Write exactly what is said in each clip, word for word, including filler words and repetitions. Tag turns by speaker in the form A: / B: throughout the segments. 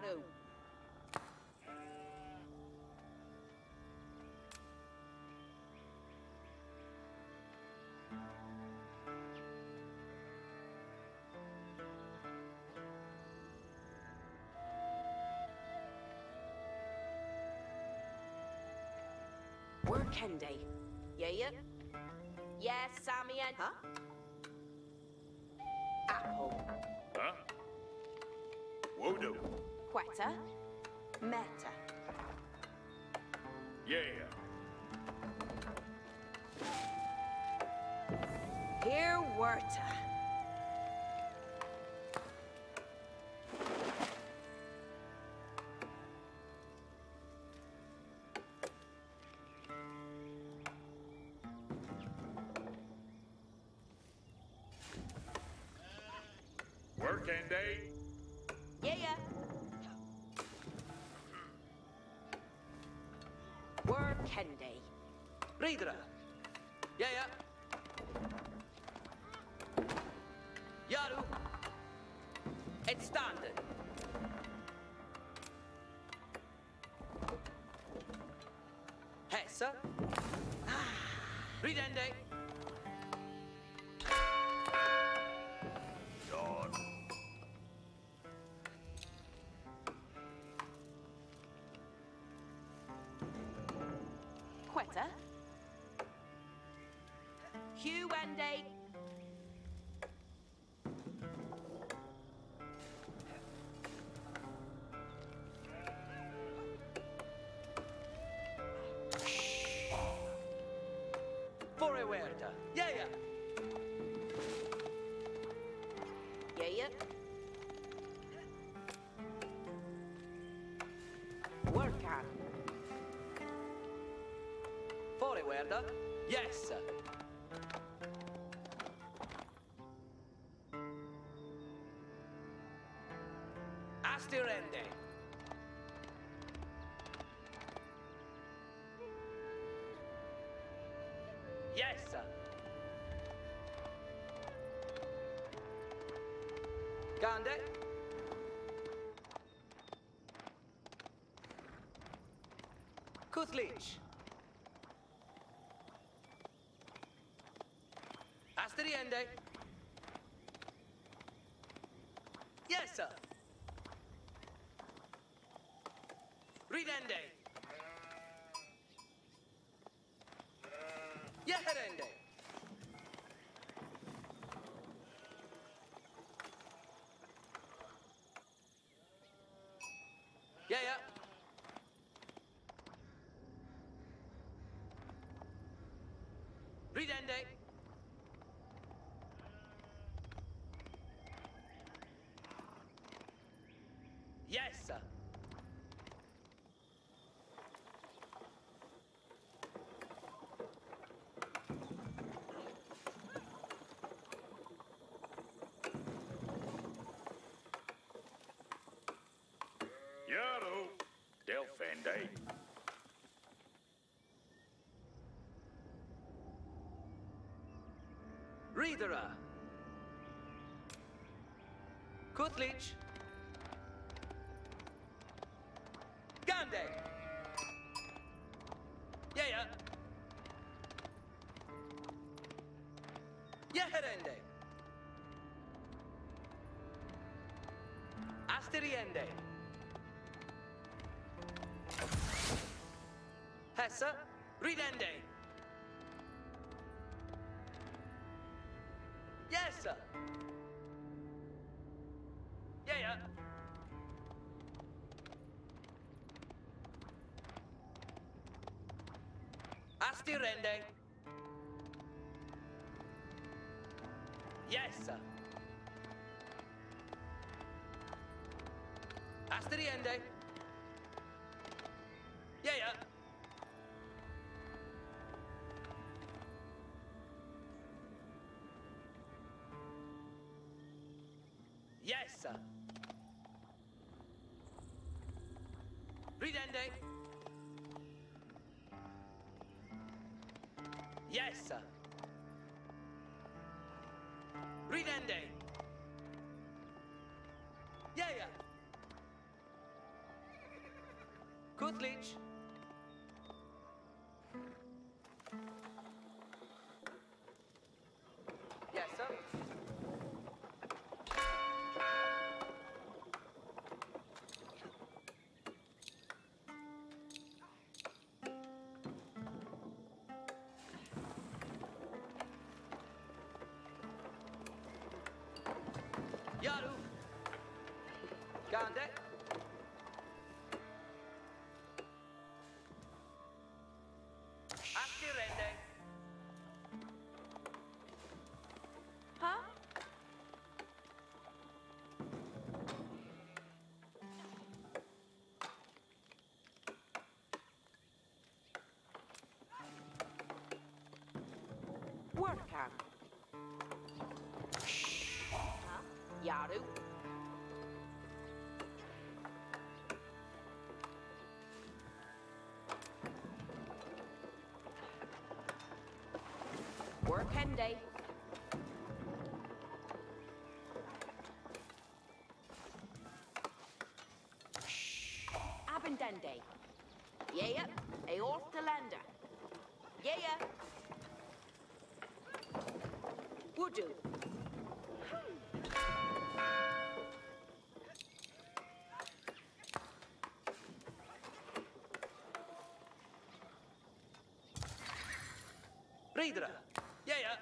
A: Yaru. Workende. Yeah, yeah. Yes, Sammy and huh? Apple.
B: Huh? Wodo.
A: Quetta. Meta.
B: Yeah.
A: Here, Werta.
B: Working day.
A: Yeah, yeah. Workende.
C: Ridra. Yeah, yeah. Yaru. It's standard. Hessa. Ridende.
B: Dawn.
A: Quetta. Hugh Wende.
C: Fore Huerta. Yeah, yeah.
A: Yeah, yeah. Work on.
C: Fore Huerta. Yes. Astirende. Yes. Gande. Kuthlich. Asteriende. Yes, sir. Ridende. Yeherende. Yeah, yeah. Ridende. Yes, sir.
B: Yaru. Delphende.
C: Ridera. Kuthlich. Gande. Yeah, yeah. Yeherende. Asteriende. Hessa. Ridende. Yes, sir. Yeah, yeah. Astirende. Yes, sir. Asteriende. Yeah, yeah. Yes, sir. Ridende. Yes, sir. Ridende. Yeah, yeah. Kutlich. Yes, sir. Yaru. Gande. Astirende.
A: Huh? Workan. Huh? Yaru. Workende. Abendende. Yeah, Eortalander. Yeah. Wudu.
C: Ridra. Yeah, yeah.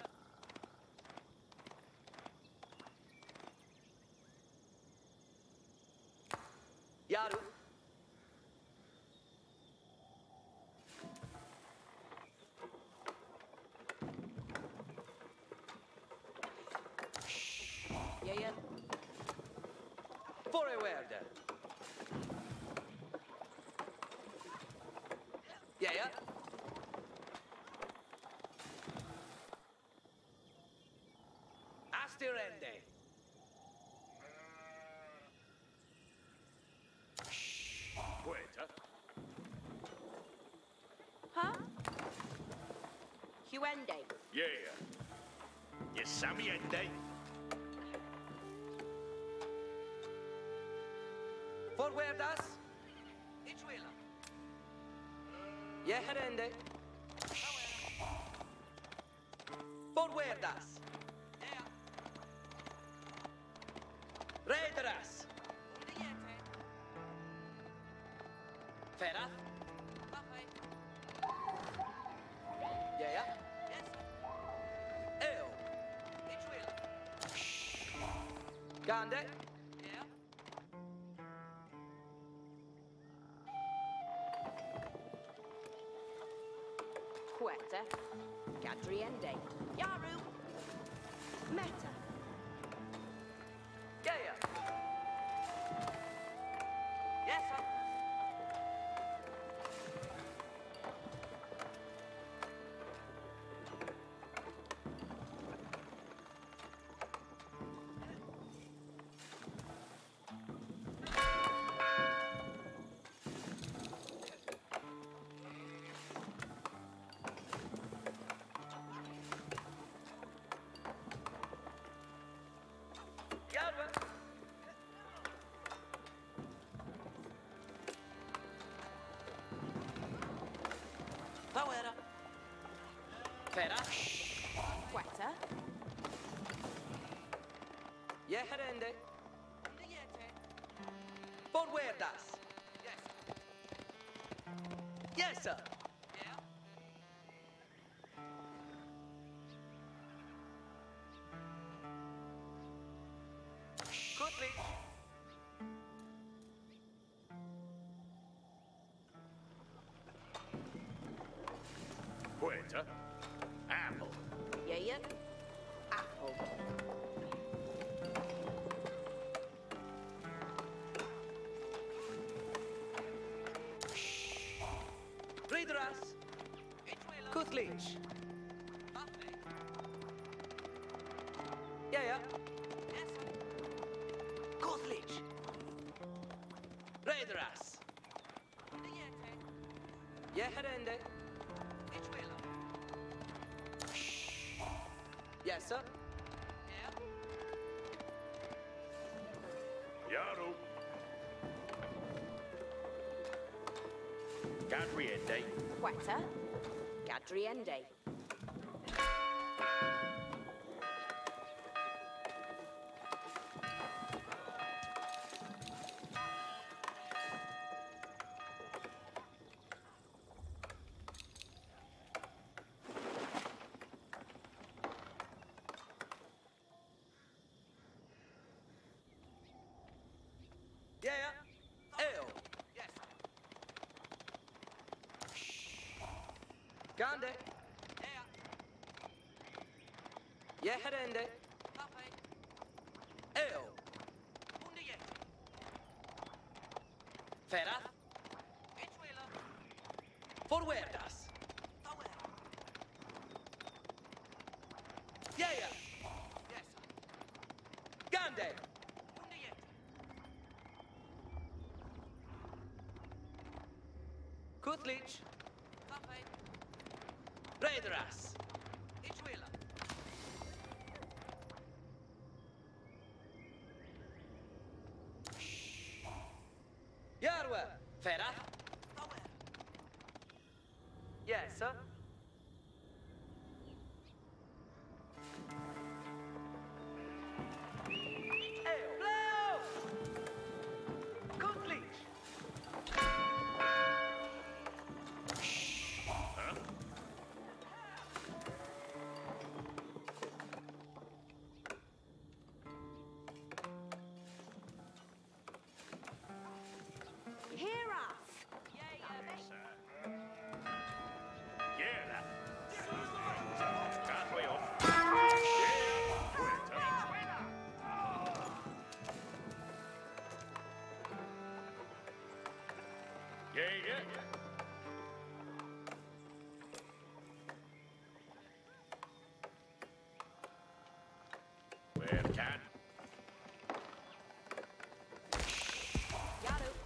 C: Yaru.
A: Yeah, yeah.
C: Forward. Yeah, yeah. Astirende.
B: Poeta.
A: Huh? Huende.
B: Yeah. You Samiende.
C: Forwardas. Ichuela. Yeherende. Forwardas. Raidras. Fera. Yeah, yeah. Eo. Gande.
A: Quetta. Gadriende. Yaru. Meta.
C: Yeah, yeah. Yes, sir. Yarva. Power. Fera.
A: Quetta.
C: Yeherende. Forwardas. Yes, sir. Kutlich.
B: Poeta. Apple.
A: Yeah, yeah. Apple.
C: Ridras. Kutlich. Yeah, yeah. Kutlich. Raidras. Yeherende. Yes, sir.
B: Yaru. Cadriende.
A: Quetta. Gadriende.
C: Yeah, yeah. Eo. Yes. Grande. Yeah, herende. Eo. Feraz. Forwardas. Yeah, yeah. Yes. Grande. Kutlich. Raidras. Yarwa. Feraz. Yes, sir. Eo. Leo. Kutlich.
A: Hear us.
B: Yeah. Cadrio. Yeah, yeah. Where can?
A: Yaru.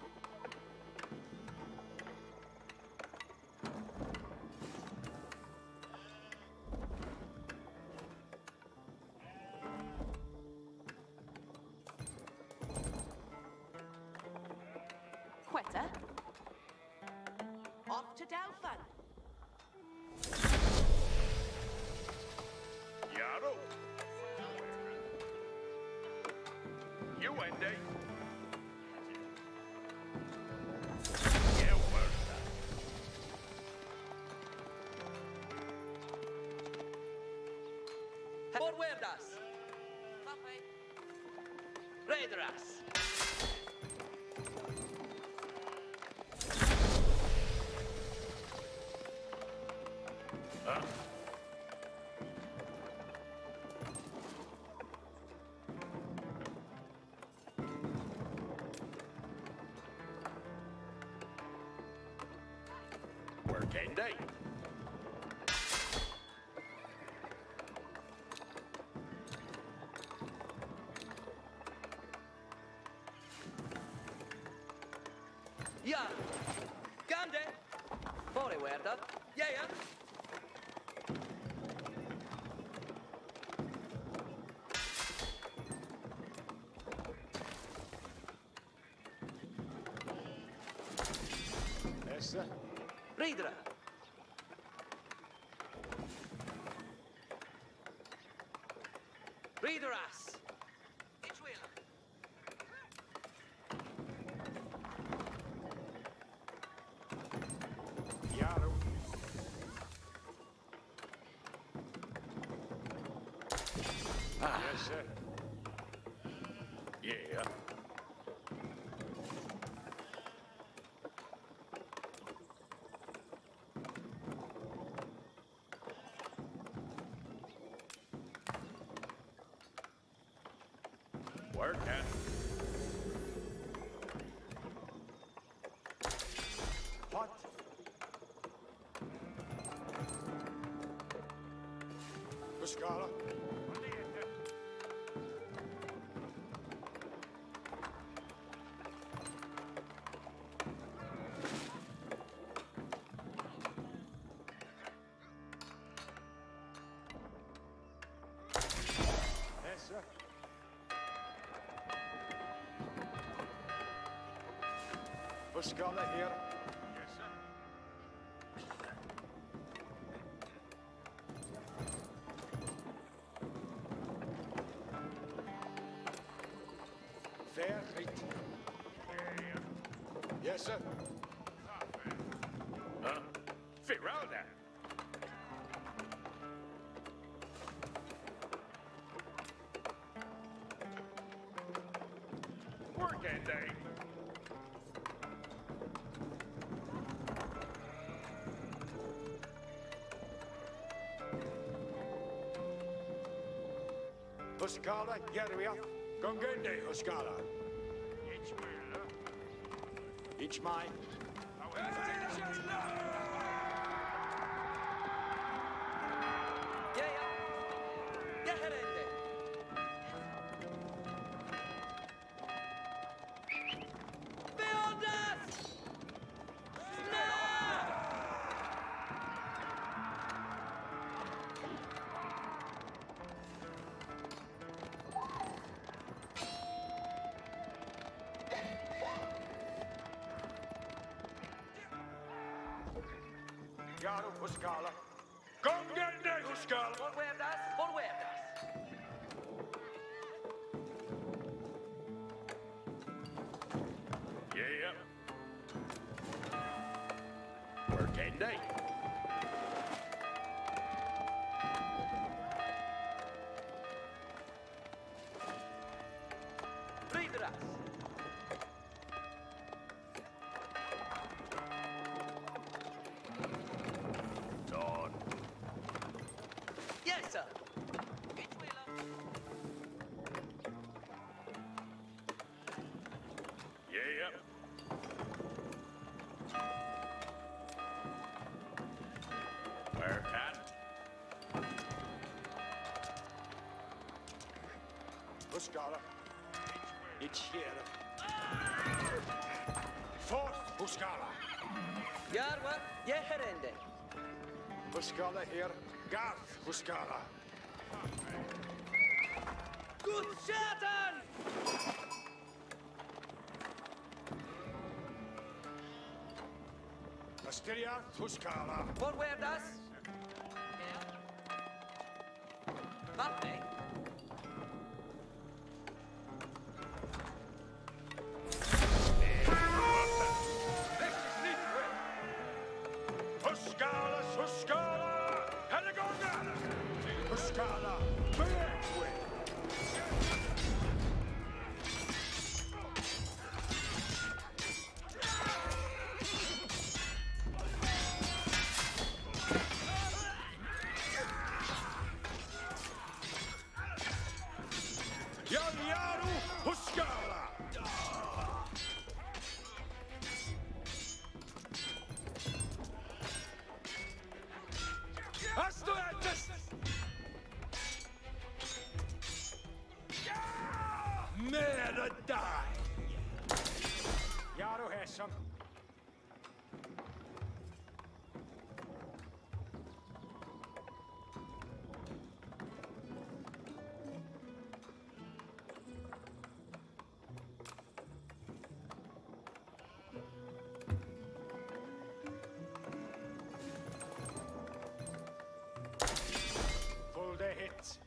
A: Quetta. Off to Delphin.
B: Yaro. You and they. Yeah, word.
C: Forwardas. Raidras.
B: Huh? Where can they?
C: Yeah. Grande. Forwarda. Yeah, yeah.
B: Essa.
C: Ridra. Ridras.
B: Yaro. Ah. Yes, sir. Yeah. Where can? What? Pescara. Essa. Pescara here. Yes, sir. Fair right. Yes, sir.
D: Huh? Fit round there. Working day.
B: Huscarla, get we up. Gungende, Huscarla.
D: Each wheel,
B: Each mine.
C: Yeah, yeah. Yeah, herende. Beyond us! No!
B: Yaru, Huscarla. Gungende, Huscarla.
C: Forwardas, forwardas.
D: yeah. Working day.
C: Ridras.
D: Dawn.
C: Yes, sir. Each wheeler.
D: Yeah. Where can?
B: Huscarla. Each here. Fourth, Huscarla.
C: Yarwa, yeah, herende.
B: Huscarla here. Garth, Huscarla.
C: Good Satan!
B: Asteria, Huscarla.
C: Forwardas. Vattene.
B: Huscarla, Huscarla. Heligonda. Huscarla. Backway. Yaru, Huscarla. Astuentus! Mera die! Yaru has some. Full day hits.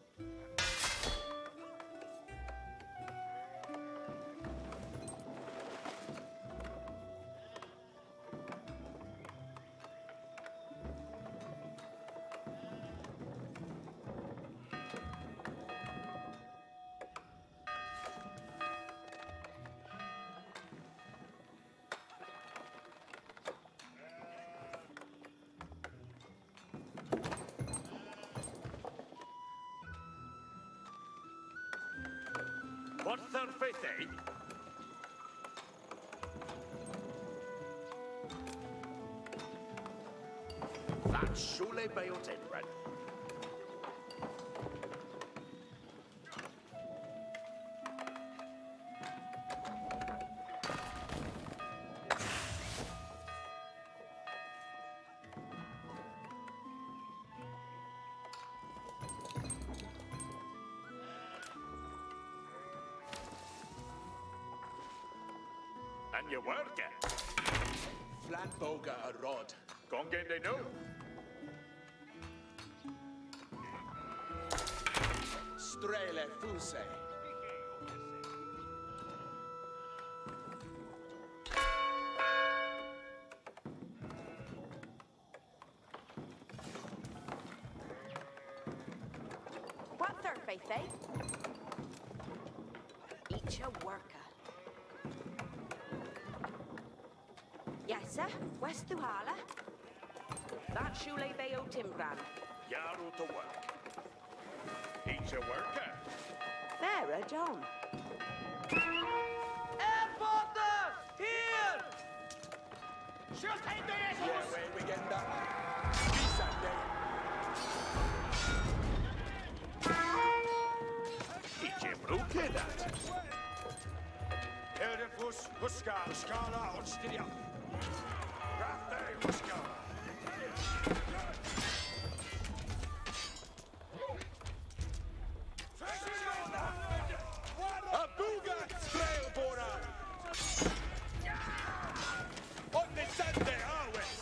D: What's their faith, eh? That's surely by your ten, Red. And you work it.
E: Flatboga a rod.
D: Gone game they know.
E: Strele fuse.
A: thirfeithe. Each a worker. Yes, sir. West Tuhala. That Shule Bayo Timbran.
D: Yaru to work. Each a worker.
A: Vera John.
C: Airporter! Here!
E: Yeah, where we get that? Sunday.
D: Each a broke that.
B: Eredifus, Huska, Scala, Odstidia. Rafte, Huska.
E: Abuga Strailbora! On the Sunday, always!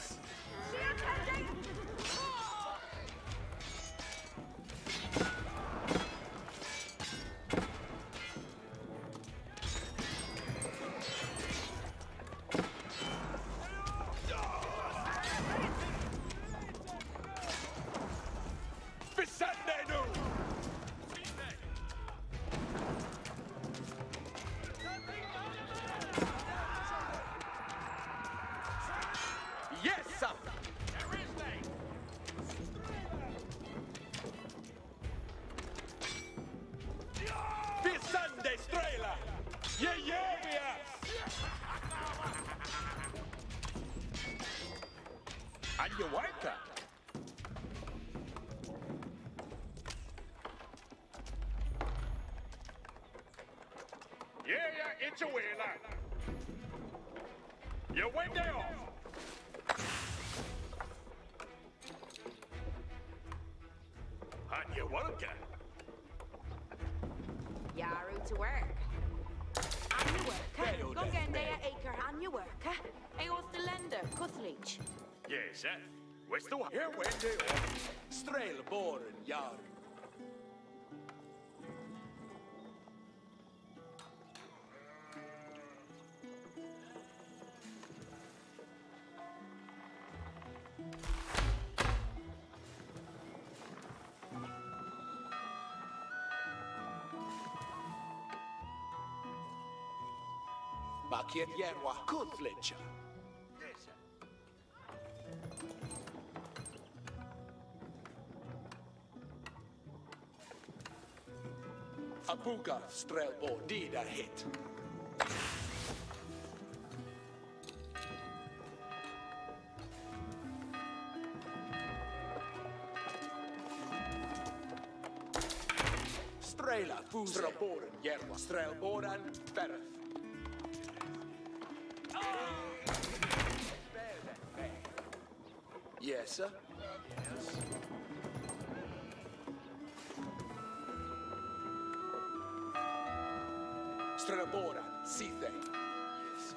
E: For Sunday, no! Yes, sir! For Sunday, Strela! Yeah, yeah, we are! And you worker?
D: Yeah, yeah, it's a whaler. You went there off. And you worker.
A: Yaru to work. And you
E: Fail
A: worker.
E: then,
A: Gongende acre and you worker. Eos the lender, Cuthleach.
D: Yes, sir. West the
E: Here went they off. Strailbor and Yar. Makiet Yerwa Kuthlicha.
D: Yes, sir.
E: Abuga Strailbor did a hit. Strela Fuse. Straboran Yerwa Strailboran Bereth. Yes, sir. Yes. Strabora, Sithe. Yes.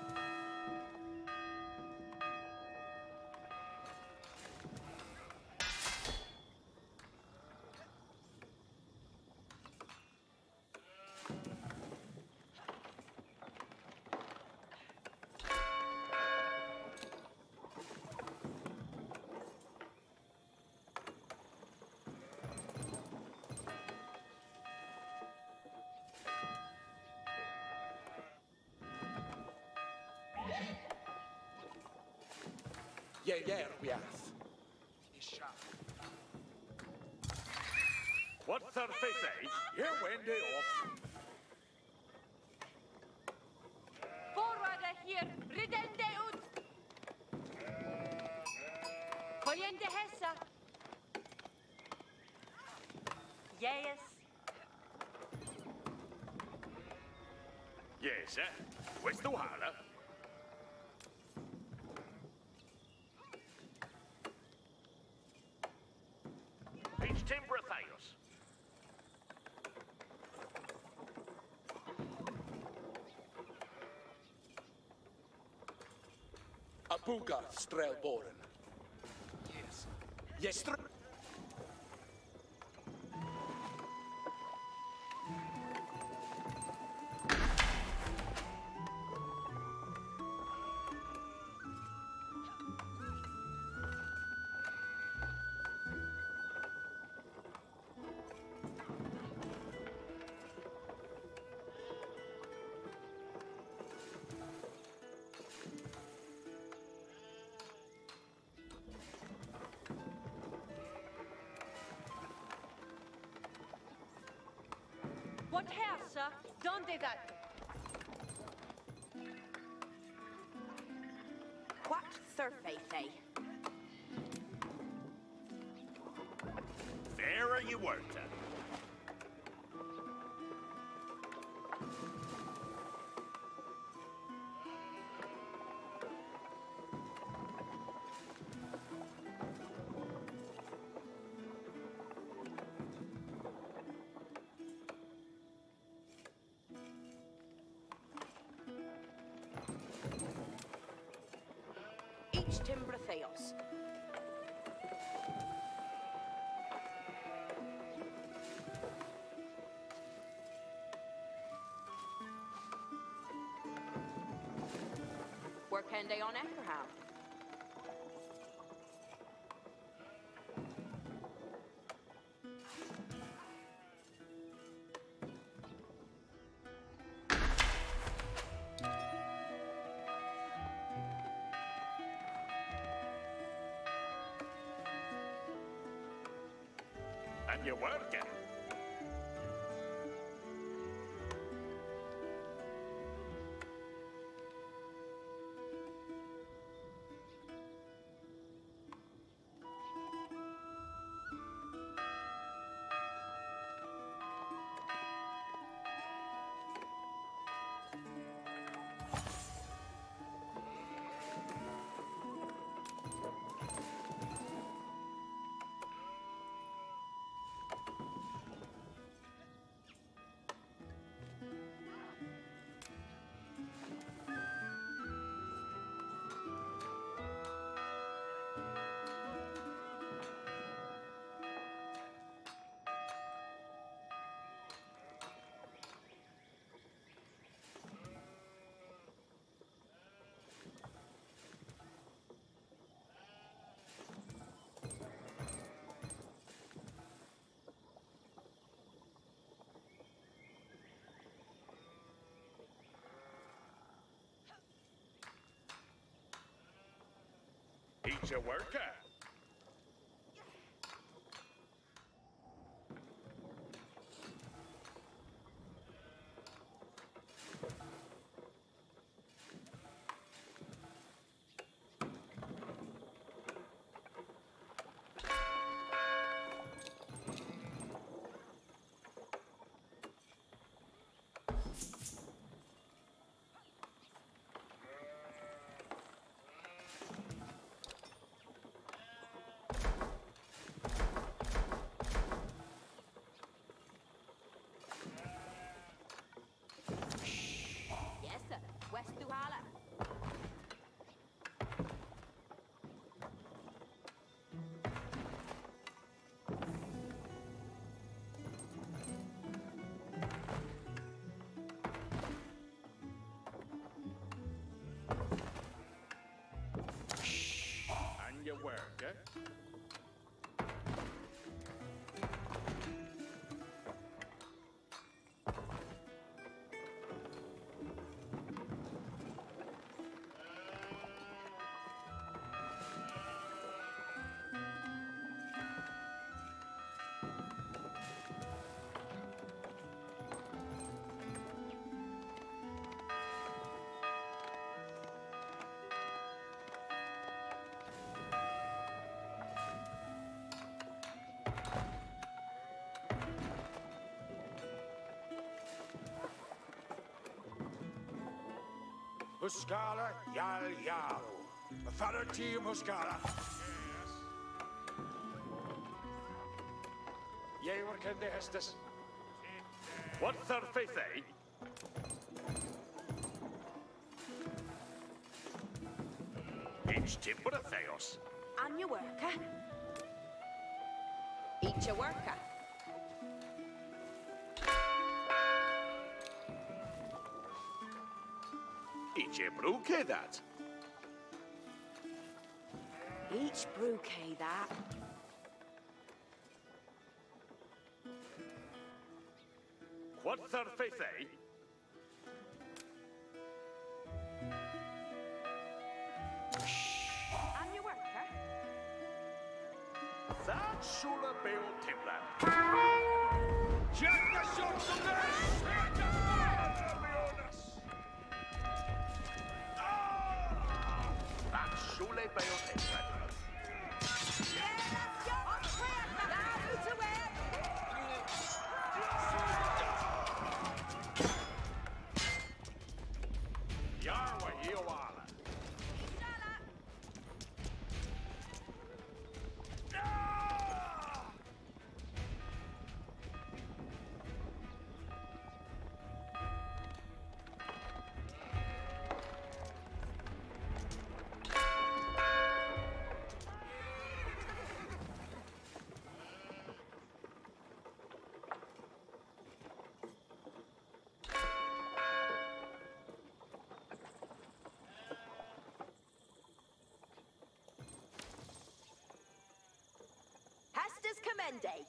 E: Yeah, yeah, we are.
D: What thirfeithe?
E: Here went they off.
A: Forward here. Ridende ut. Koyende hessa. Yes.
D: Yes, sir. West the Whala. Each timber Thaios.
E: Abuga Strailboran. Yes. Yes, Stra
F: What here, sir? Donde that?
A: What thurface?
D: There you were, Ted.
A: Each Timbratheos. Work end day on Eckerhow.
D: And you're working. Eat your worker.
A: Yes, sir. West Duhala.
D: And your worker.
B: Muscala, yal yal. A father team, Muscala. Yea, work in the Estes.
D: What's our faith, eh? Each Timbratheos.
A: And your worker. Eat your worker.
D: Eat your brookie, that.
A: Each brookie that.
D: What's our faith, eh?
A: And your worker.
D: That should have been Timlan.
E: Jäkla tjock som det är!
D: Shule Beotemran.
B: Jarwa Iowala.
A: Hestus Commende.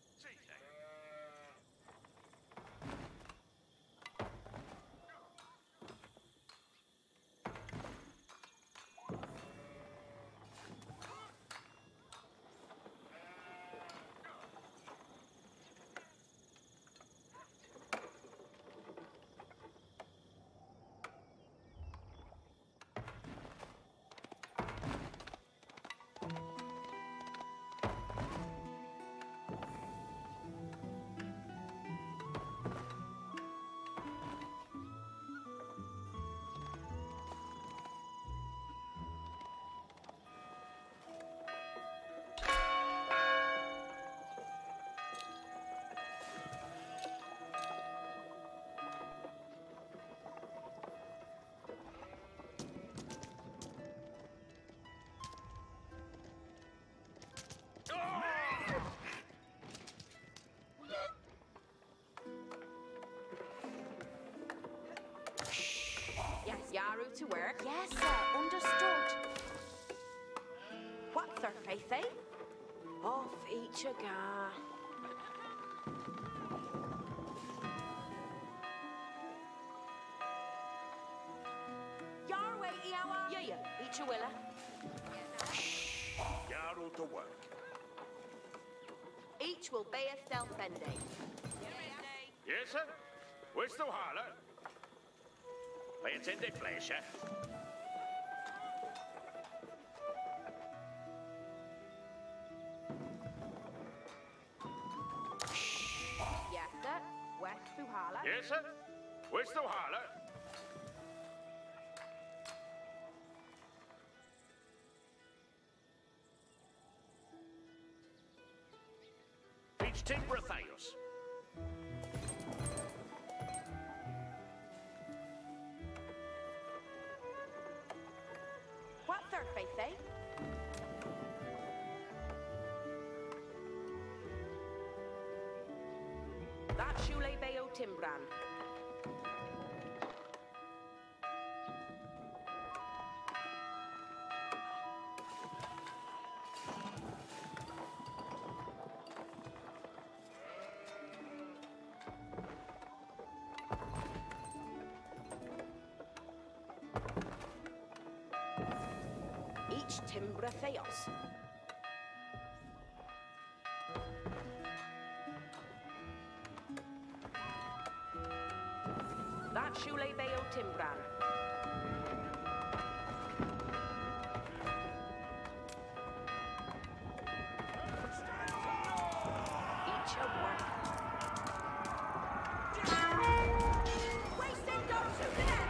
A: Yes, Yaru to work. Yes, sir. Understood. What's their faith, eh? Off each a gar. Yarway, Iawa. Yeah, yeah. Each a willa.
D: Yaru to work.
A: Each will be a stealth bending.
D: Yes, sir. Where's the holler? Pay attend it, pleasure.
A: Yes, sir. West Fuhala.
D: Yes, sir. Where's the holler? Each timber Theos.
A: What's their faith, eh? That Shule Bayo Timbran. Each Timbra Theos. That Shule Bayo Timbran. Each a work. Wasting Dorsu,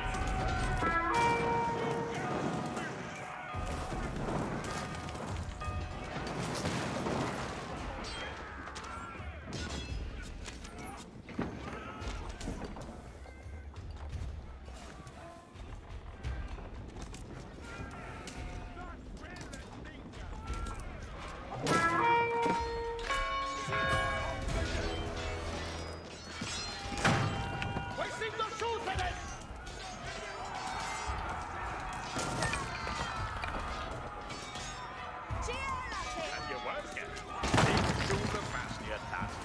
D: And you work it. These do the faster task.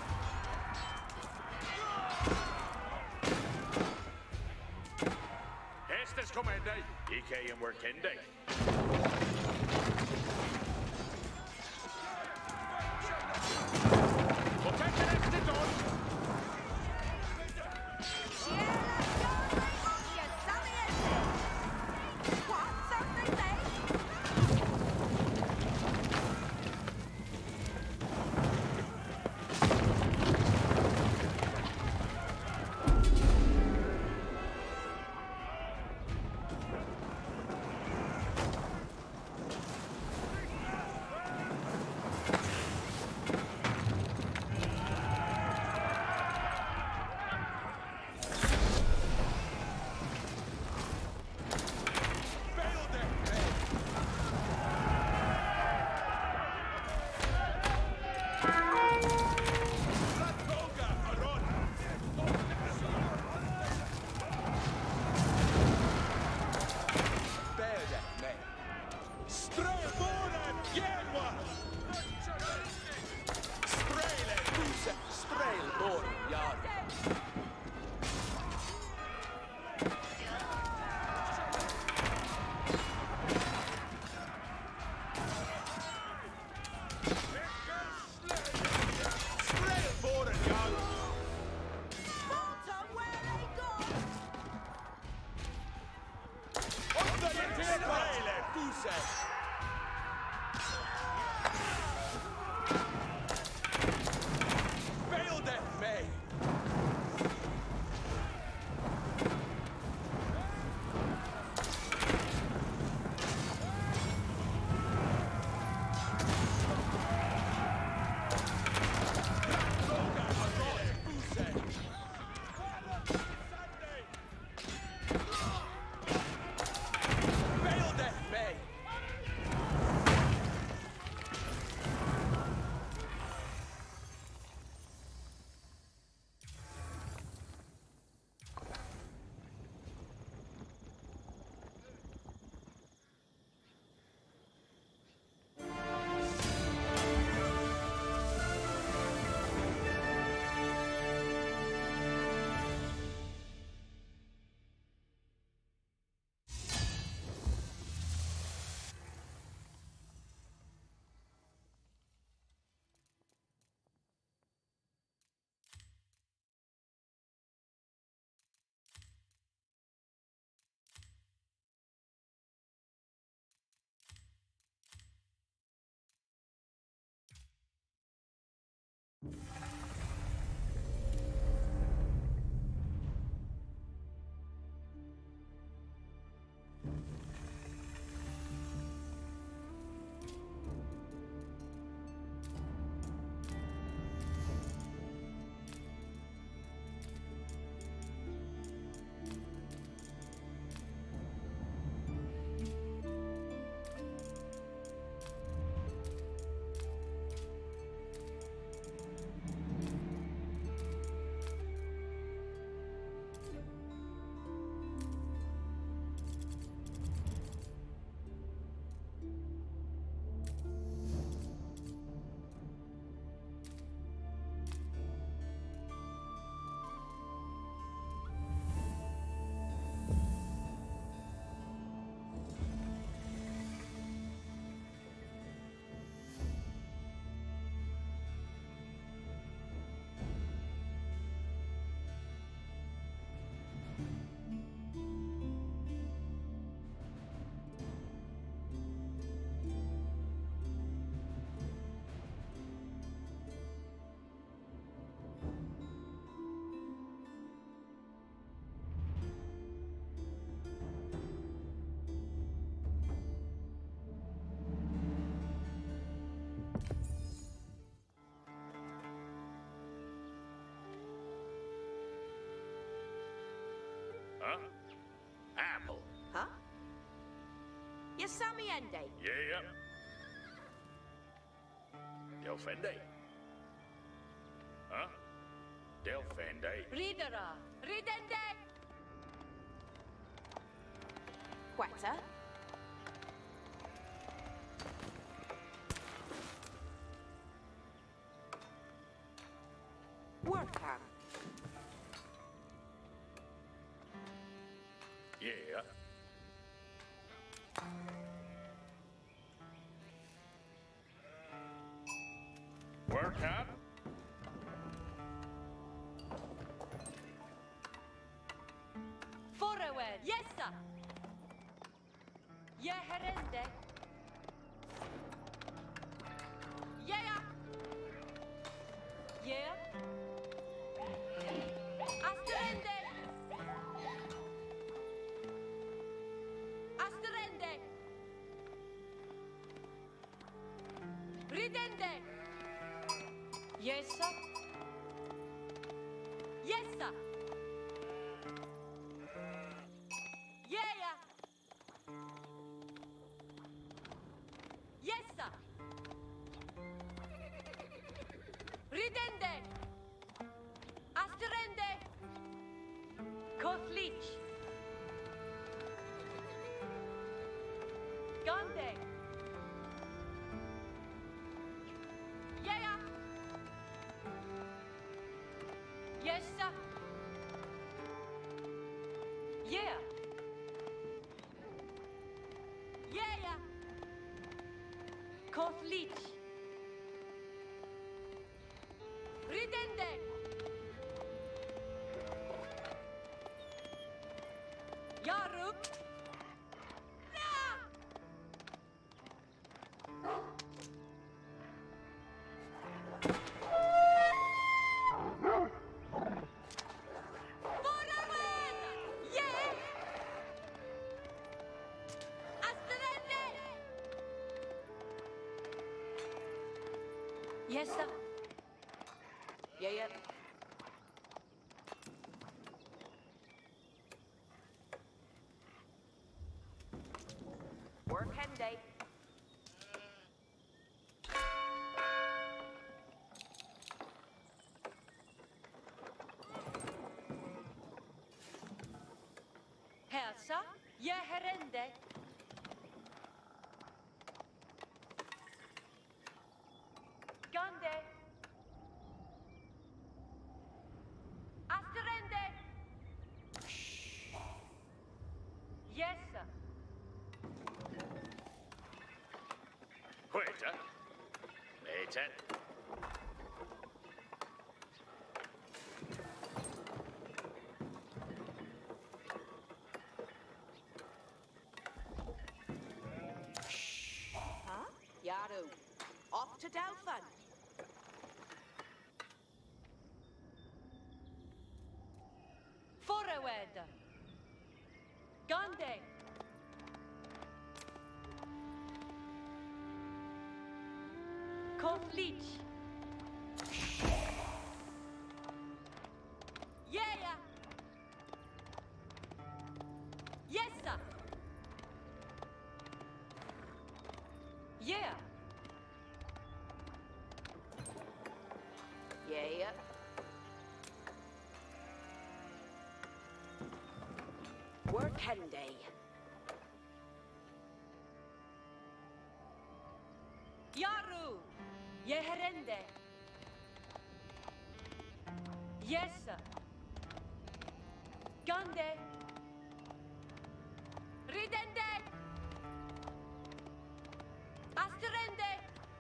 E: Estes Commende.
D: E K and work Kende.
E: Protection Estes on. Spuse! Fail death, May!
D: Huh? Apple.
A: Huh? Yasami Ende.
D: Yeah. Delfende. Huh? Delfende.
F: Ridera. Ridende.
A: Quetta. Workham.
D: Yeah. Workham.
F: Forward. Yes, sir. Yeah, herende. Yeah. Yeah. Asterende. Asterende. Ridende. Yes, sir. Yes, sir. Yeah. Yes, sir. Ridende. Asterende. Kothlich. Gande. Yeah. Yes, sir. Yeah. Yeah. Kothlich. Ridende. Yarup. Yeah. Yes, sir.
A: Yeah, yeah. Work and day.
F: Hälsa, ja herrende. Gande. Asterende. Yes, sir.
D: Waiter. Waiter.
A: Huh? Yaru. Off to Dalfan.
F: Forward. Gande. Kotlich. Yeah. Yes, sir. Yeah.
A: Yeah, yeah. Work and day.
F: Yaru. Yeherende. Yes, sir. Gande. Ridende. Asterende.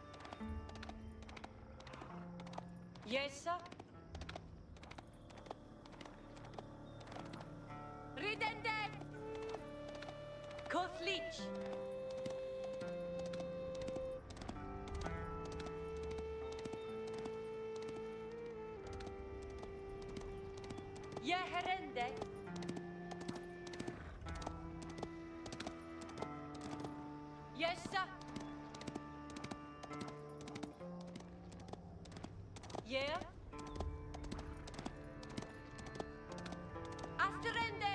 F: Yes, sir. Ridende. Kotlich. Yeherende. Yes, sir. Yeah. Asterende.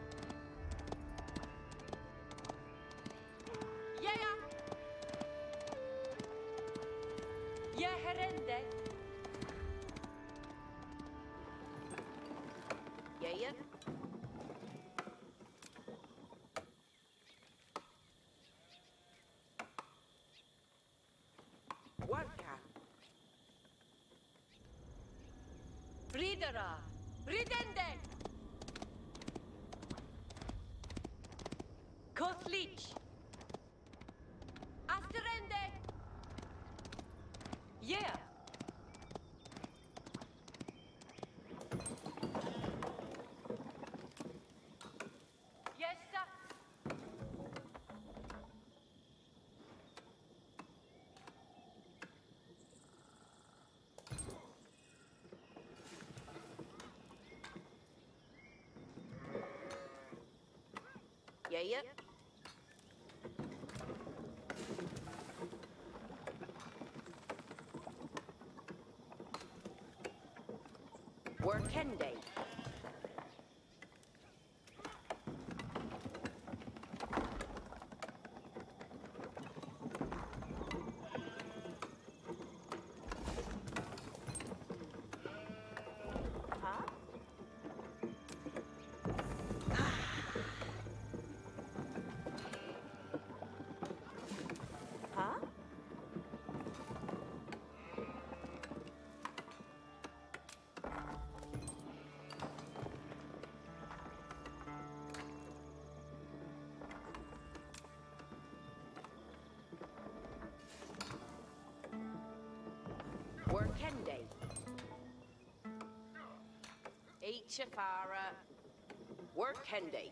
F: Yeah. Yeherende.
A: Yeah, yeah. Worka.
F: Ridera. Ridende. Kotlich. Asterende. Yeah. Yes, sir.
A: Yeah, yeah. Work and day. Huh? Huh? Work and day. Eat Chafara. Work and day.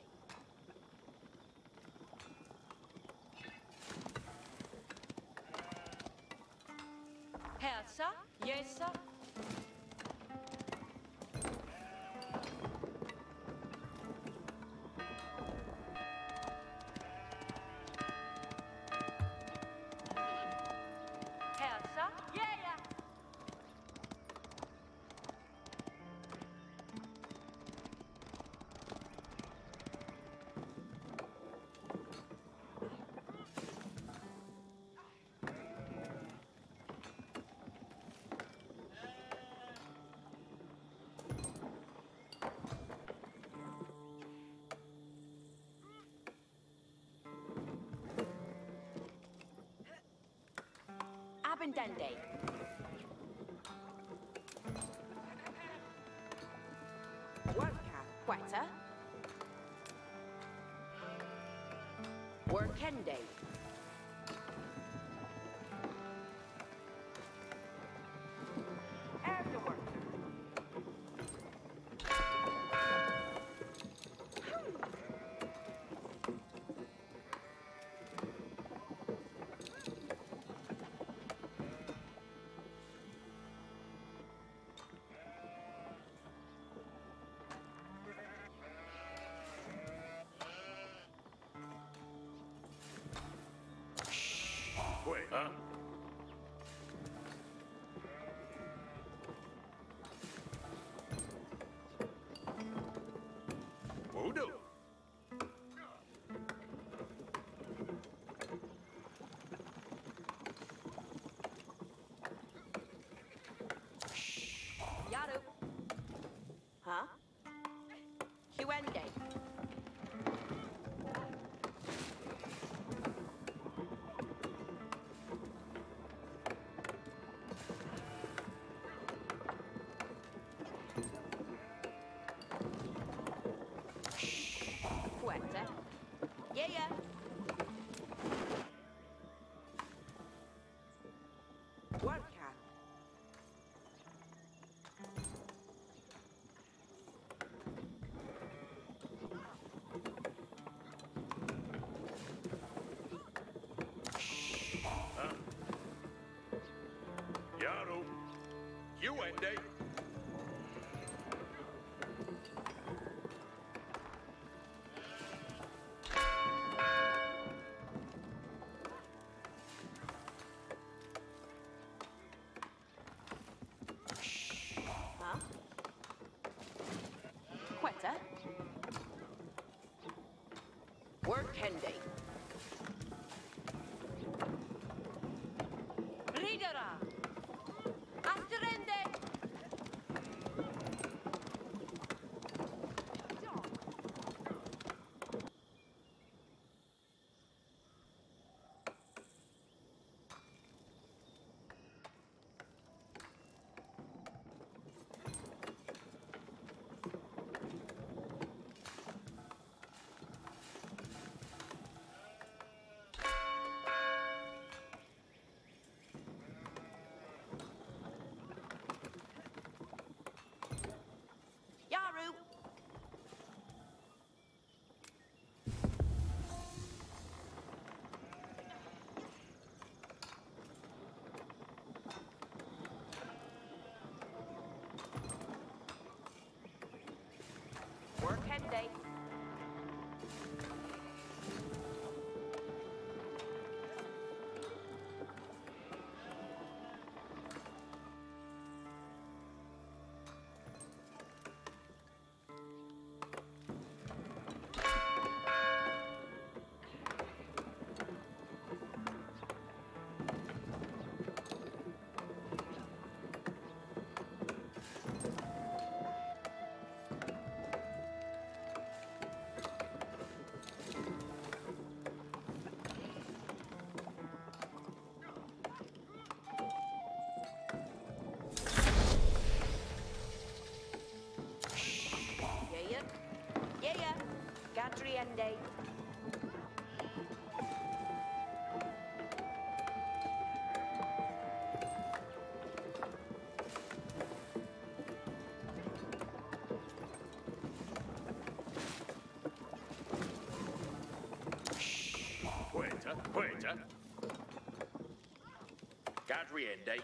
F: Hälsa. Yes, sir. Hälsa. Yeah.
A: Intende. Worka. Quetta. Workende. Afterwork.
D: Wait, huh? Voodoo.
A: Yaru. Huh? Huende. Quetta. Yeah, yeah. Worka.
D: Yaru. You Ende.
A: Huh? Quetta. Workende.
F: Ridera. Asterende.
A: Yaru. Workende. Yeah, yeah. Yeah, yeah. Gadriende.
D: Quetta. Quetta. Gadriende.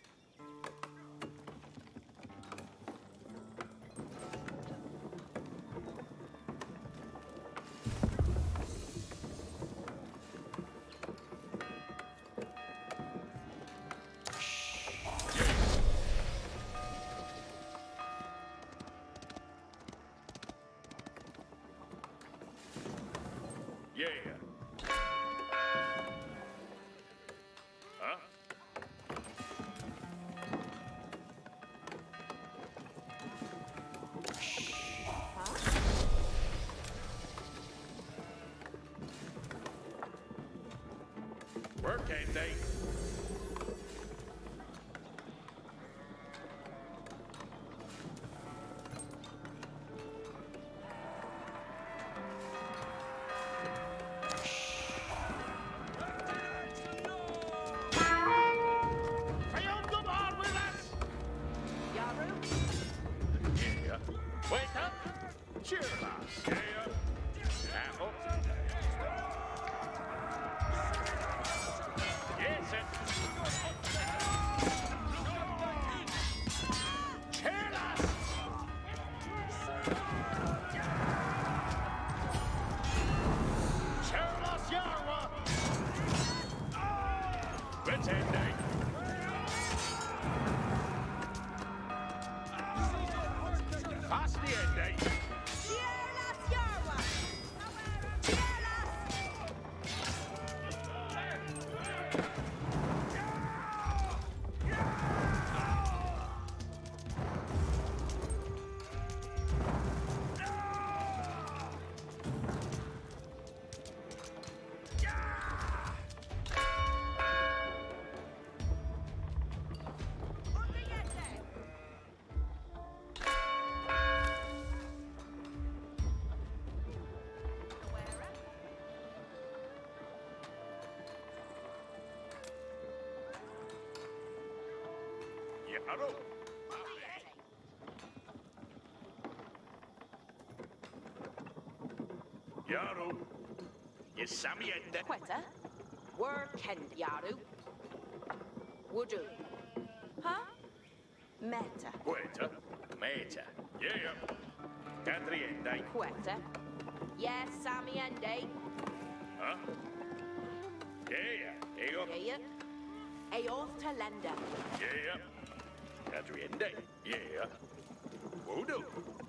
D: Yeah. Huh? Work, ain't they? Chiaro? Chiaro? Je samiente.
A: Quetta. Were Kent Yaru. Wudu. Huh? Meta.
D: Queta. Meta. Yeah. Catriende.
A: Quetta. Yes, Samiende.
D: Huh? Yeah. Eo.
A: Yeah. Aorta Lenda.
D: Yeah. Catriende. Yeah. Voodoo.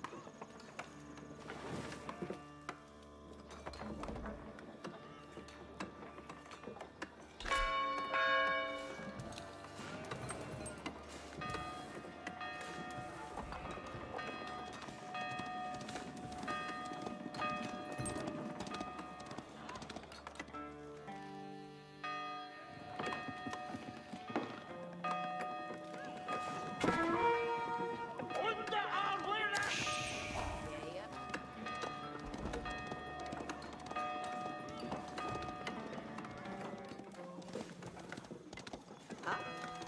A: Yeah. Huh?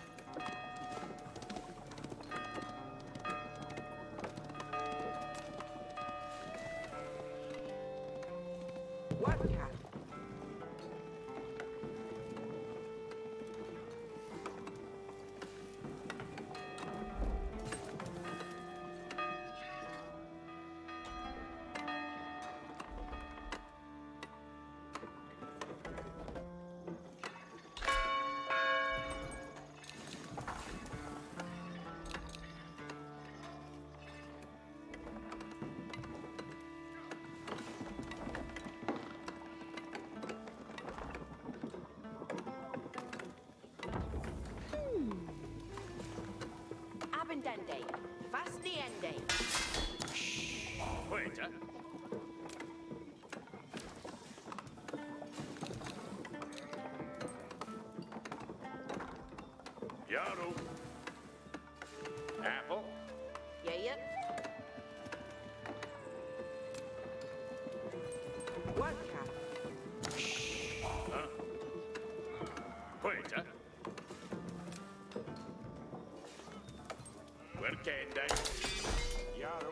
A: What cat? Abendende. Vastiende.
D: Queta. Chiaro? Apple.
A: Yeah. What cat?
D: Queta. Workende.
B: Chiaro.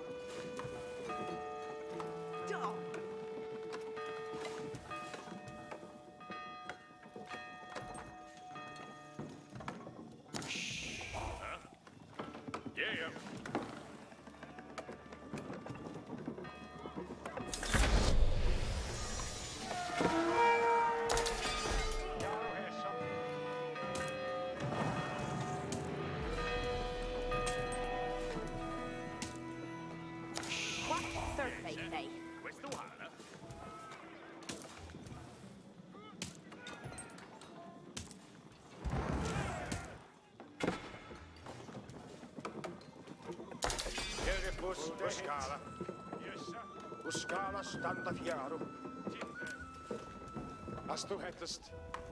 A: Dog.
D: Yeah.
B: Chiaro esso.
A: What Thursday?
D: Questo vale?
B: Bus Buscala. Yes, sir. Buscala standa Chiaro. As du hättest.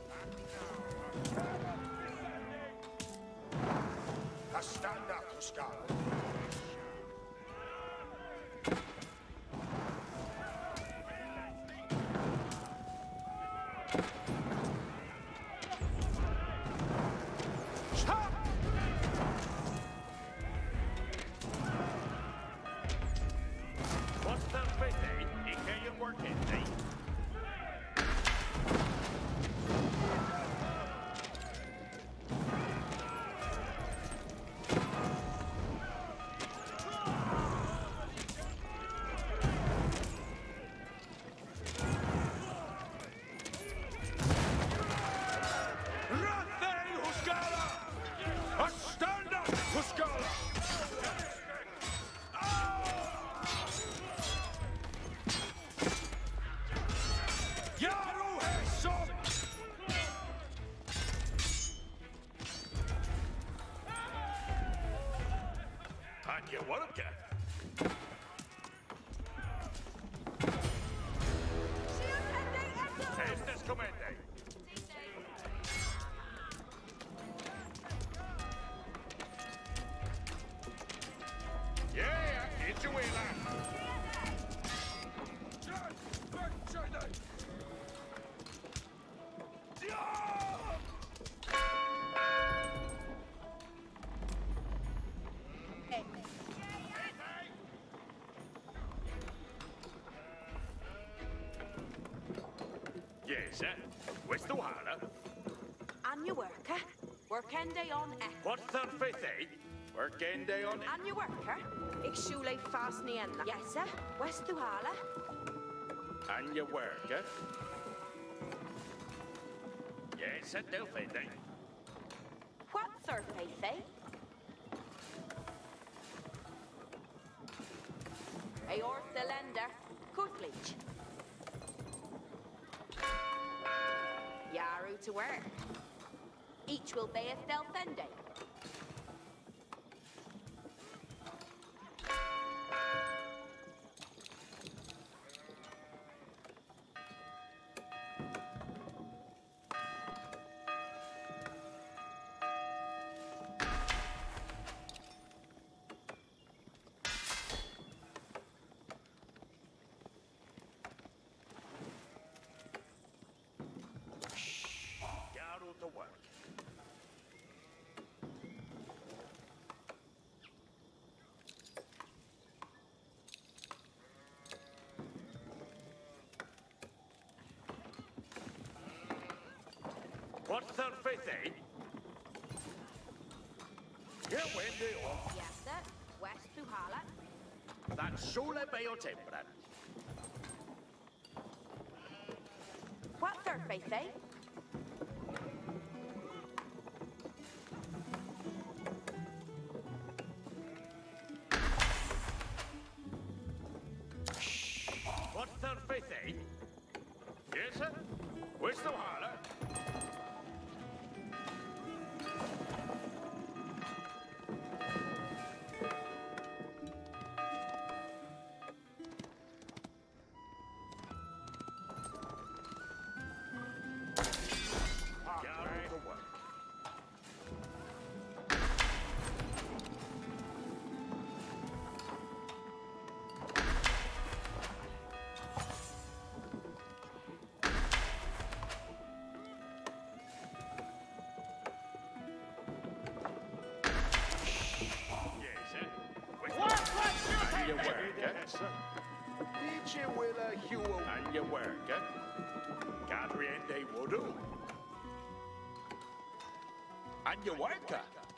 B: Astanda Buscala. Stop!
D: What's that fete? I che io workende?
E: Rathei Huscala! Astanda Huscala! Yaru Hesson!
D: Anche worka. Este scomende. Yeah, it's your way, lad. Yes, sir. Questo hala.
A: And your worker. Workende on ek.
D: What thirfethe? Workende on
A: And your worker. Ik shule fast niella. Yes, sir. West to hala.
D: And your worker. Yes, sir. Delfete.
A: What thirfethe? Aor cylinder. Kutlich. Yaru to work. Each will be a Delfende.
D: Yaru to work. What thirfethe? Here wende on.
A: Yes, sir. West to hala.
D: That sole beo tempran.
A: What thirfethe?
D: What thirfethe? Yes, sir. Questo hala. Yaru to work. Yes, sir. Questo and your worker.
B: Dice Willa Huo.
D: And your worker. Cadriende Wudu. And your worker.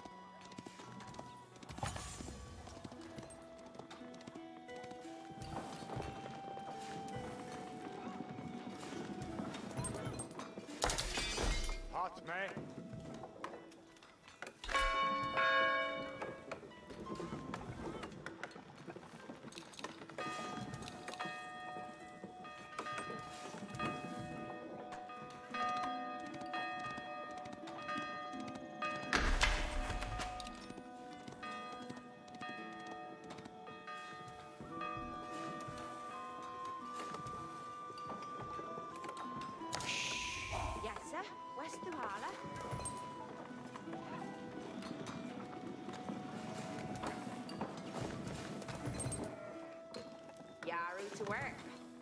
B: Hot me.
A: Yes, sir. West to hala. Yaru to work.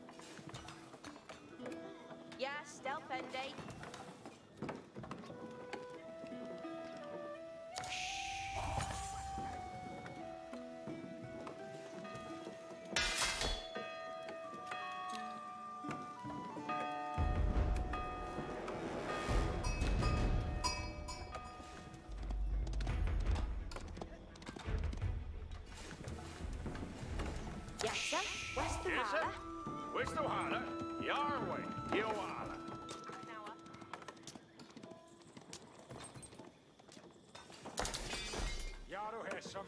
A: Yes, Delfende. Yes, sir. West to
D: Yes, sir.
A: hala.
D: Questo hala. Your way. Io hala.
B: Yaru Hessam.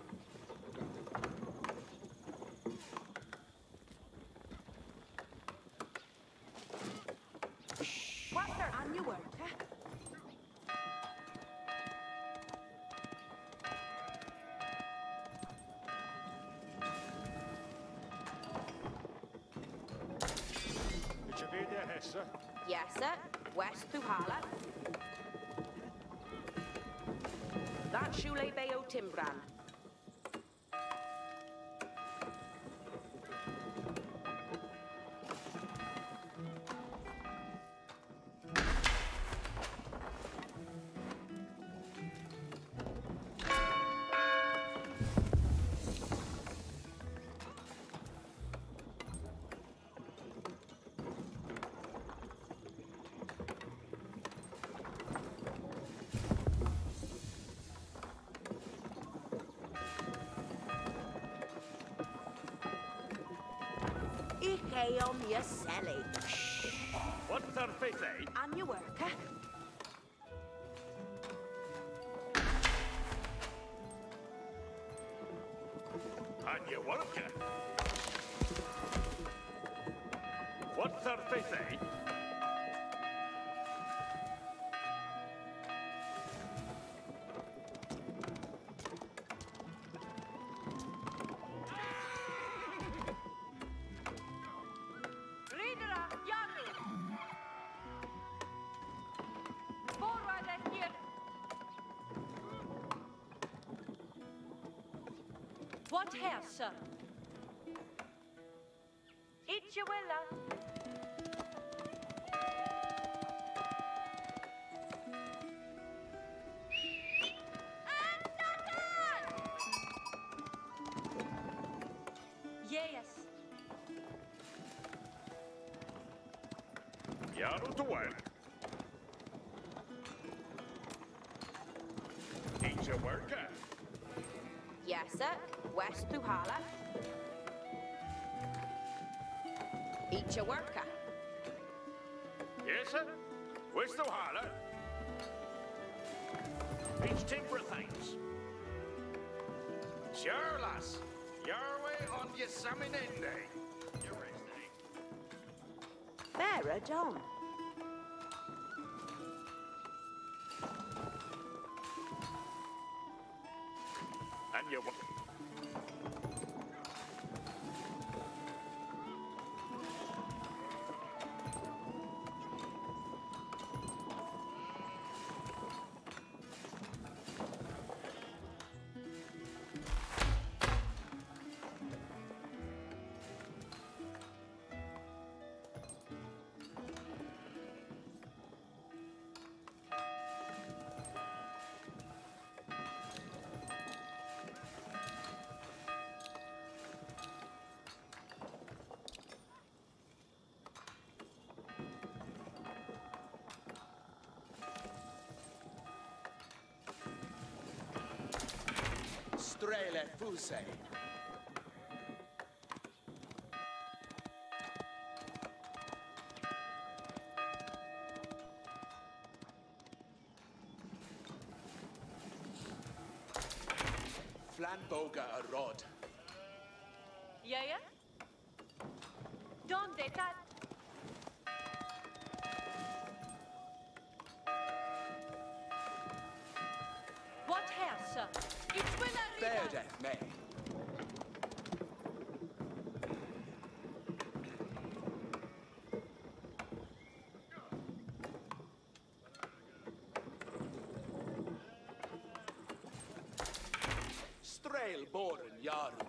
A: What third? And your worker.
B: Dice Vede Hessa.
A: Yes, sir. West to hala. That Shule Bayo Timbran. pay on your selling.
D: What's our faith, eh?
A: And your worker.
D: And your worker. What's our faith, eh?
F: Ridera, Jarl! Forward and here! What here, sir? It's your willa. Yes.
D: Jarl to work. He's a worker.
A: Yes, sir. West through Hala. Each a worker.
D: Yes, sir. Where's the holler? Each timber things. Sure, lass. Your way on your salmon end day. You're resting.
A: Bearer Don.
D: And you.
E: Strele Fuse. Flanboga a rod.
F: Yeah, yeah? Donde that? What here, sir? It's willa
E: Berde me. Strail boren Yaru.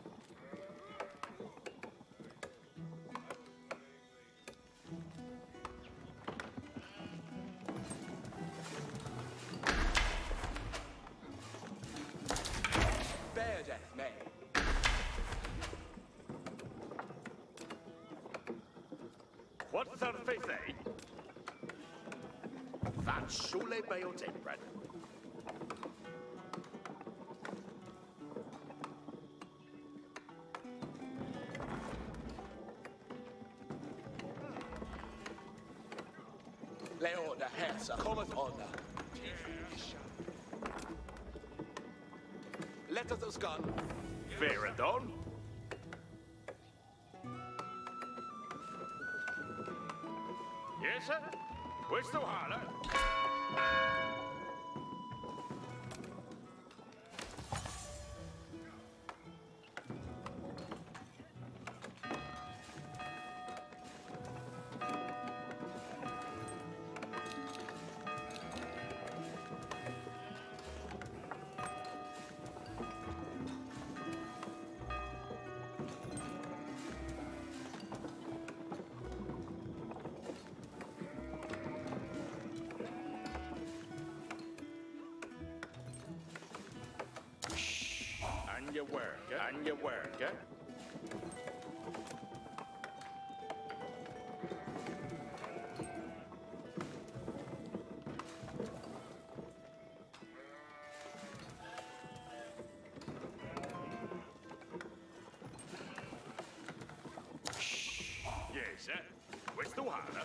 E: Berde me.
D: What's our faith, eh? That's Shule Bayotin, brother.
E: Leona Hersa cometh honor. Let us gun.
D: Veradon. Yes, sir. Where's the holler? And your work, eh? And your work, eh? Yes. hala?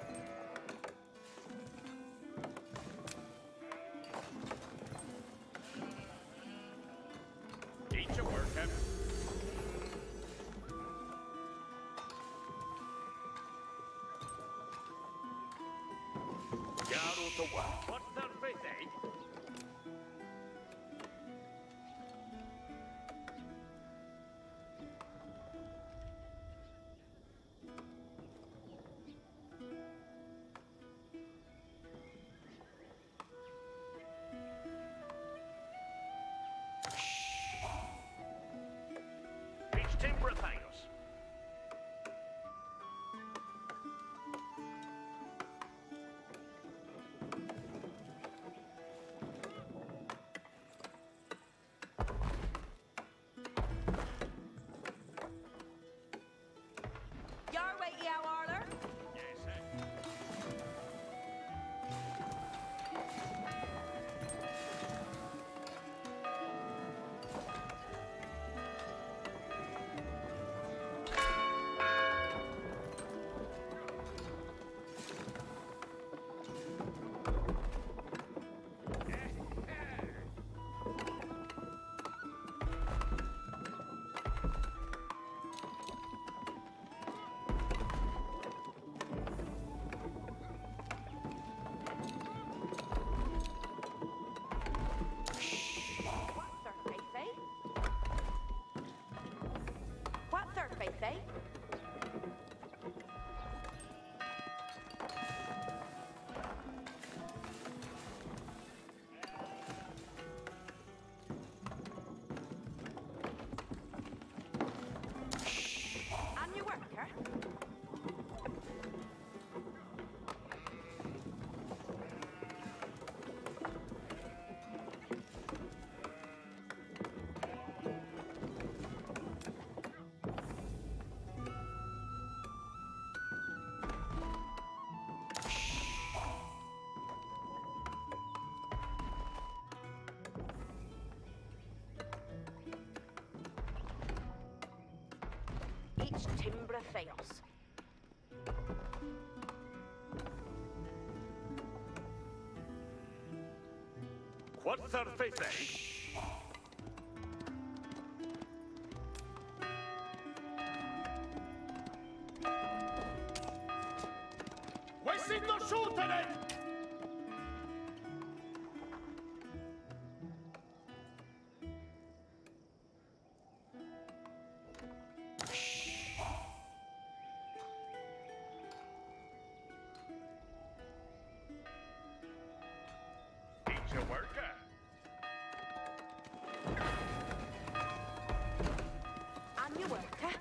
D: Eat your worker. Yaru to work. What's their faith, eh? Reach Timbra Thayos.
A: Your way, yeah, Arler.
D: Yes, sir.
A: What's their faith, eh? What's their faith, eh? And your worker? Each Timbra Theos.
D: What's their faith, eh?
E: Wasting the shooting it!
D: Eat your worker.
A: And your worker?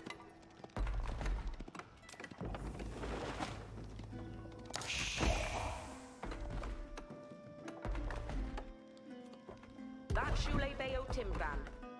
A: That Shule Bayo Timvan.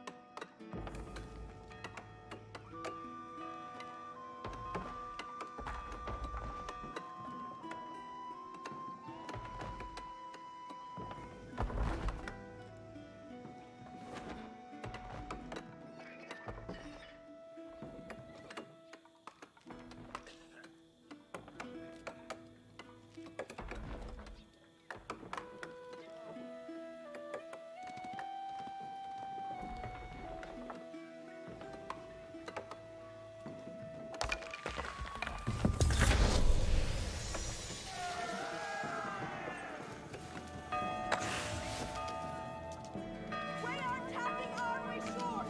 A: We are tapping our resource!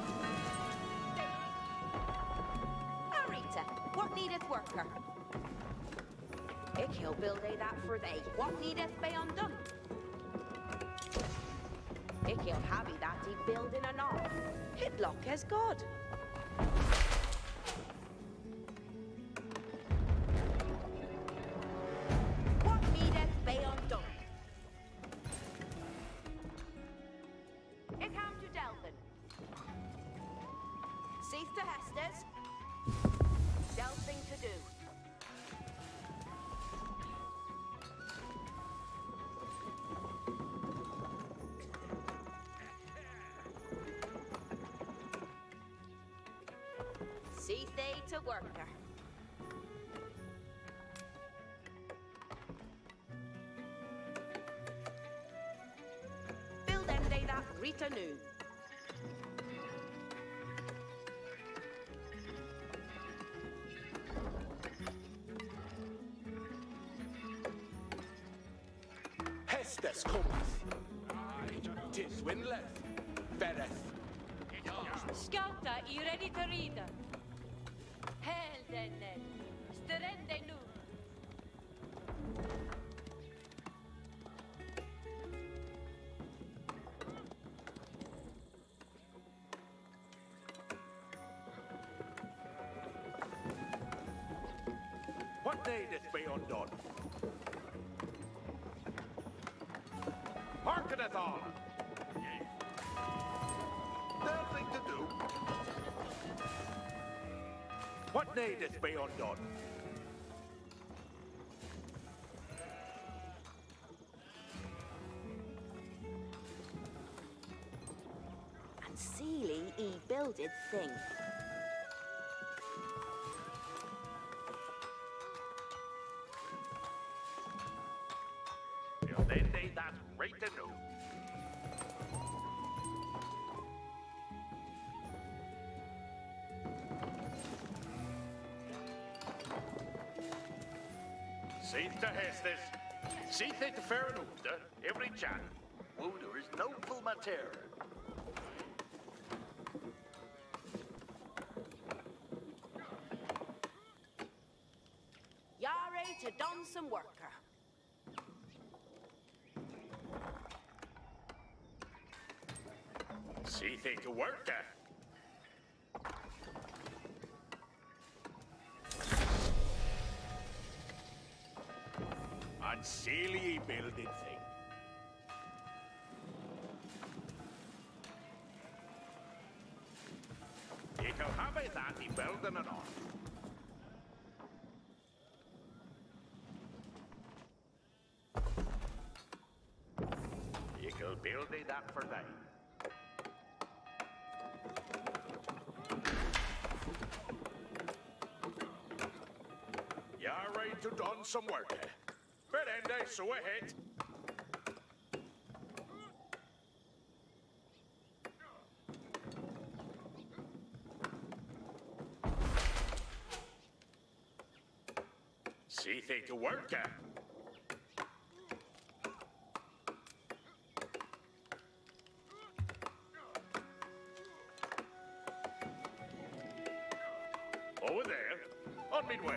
A: Arita, what needeth worker? Ik he'll build a that for thee. What needeth be undone? Ik he'll have he that he build in an arm. Hitlock as God. What needeth be undone? Ik am to Delvin. Cease to Hestes. Delving to do. Cease they to worker. Rita Nu.
E: Hestes cometh. Tis Winleth. Vereth.
F: Scouta i ready to read. Helden. Strende nu.
D: What needeth be undone? Hearkeneth all. Nothing to do. What needeth be undone?
A: And Seely he builded thing.
D: Then they that right to know. Seeth to Hestes, seeth it to Ferranuta, every chan. Wooder is no full mater.
A: Yare to don some worker.
D: Seeth it to worker. And Seely builded thing. He can have it that he building it on. You can build it that for thee. You're right to done some work. But then they so ahead. See they to work. Over there, on midway.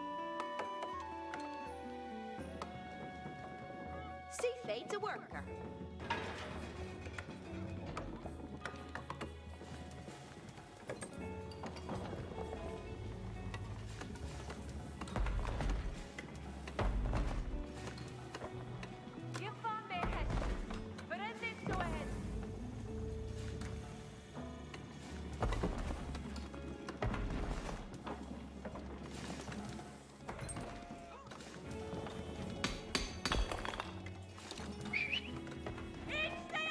A: See fate a worker.
F: Give van mij het. Verend dit zo ahead. It's the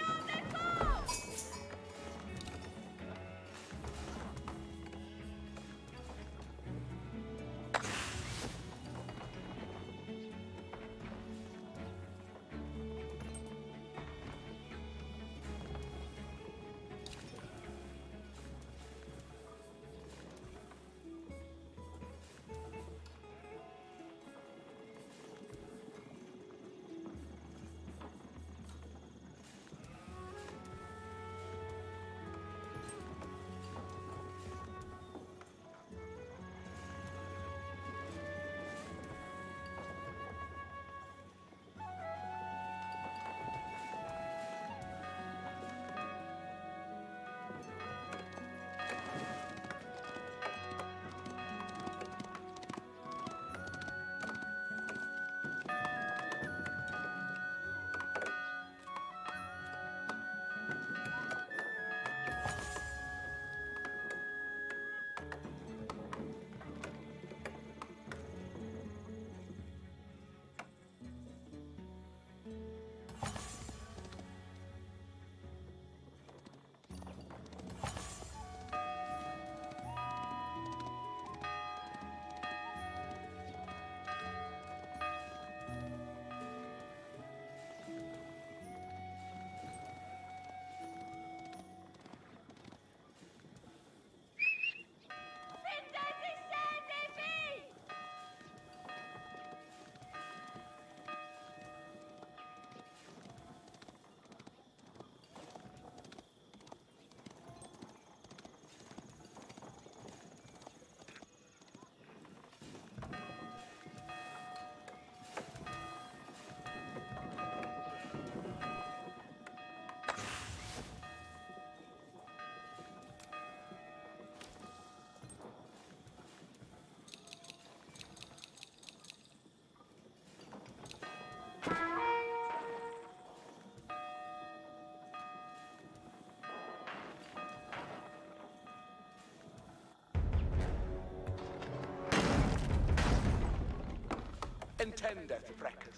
G: tendeth breakers.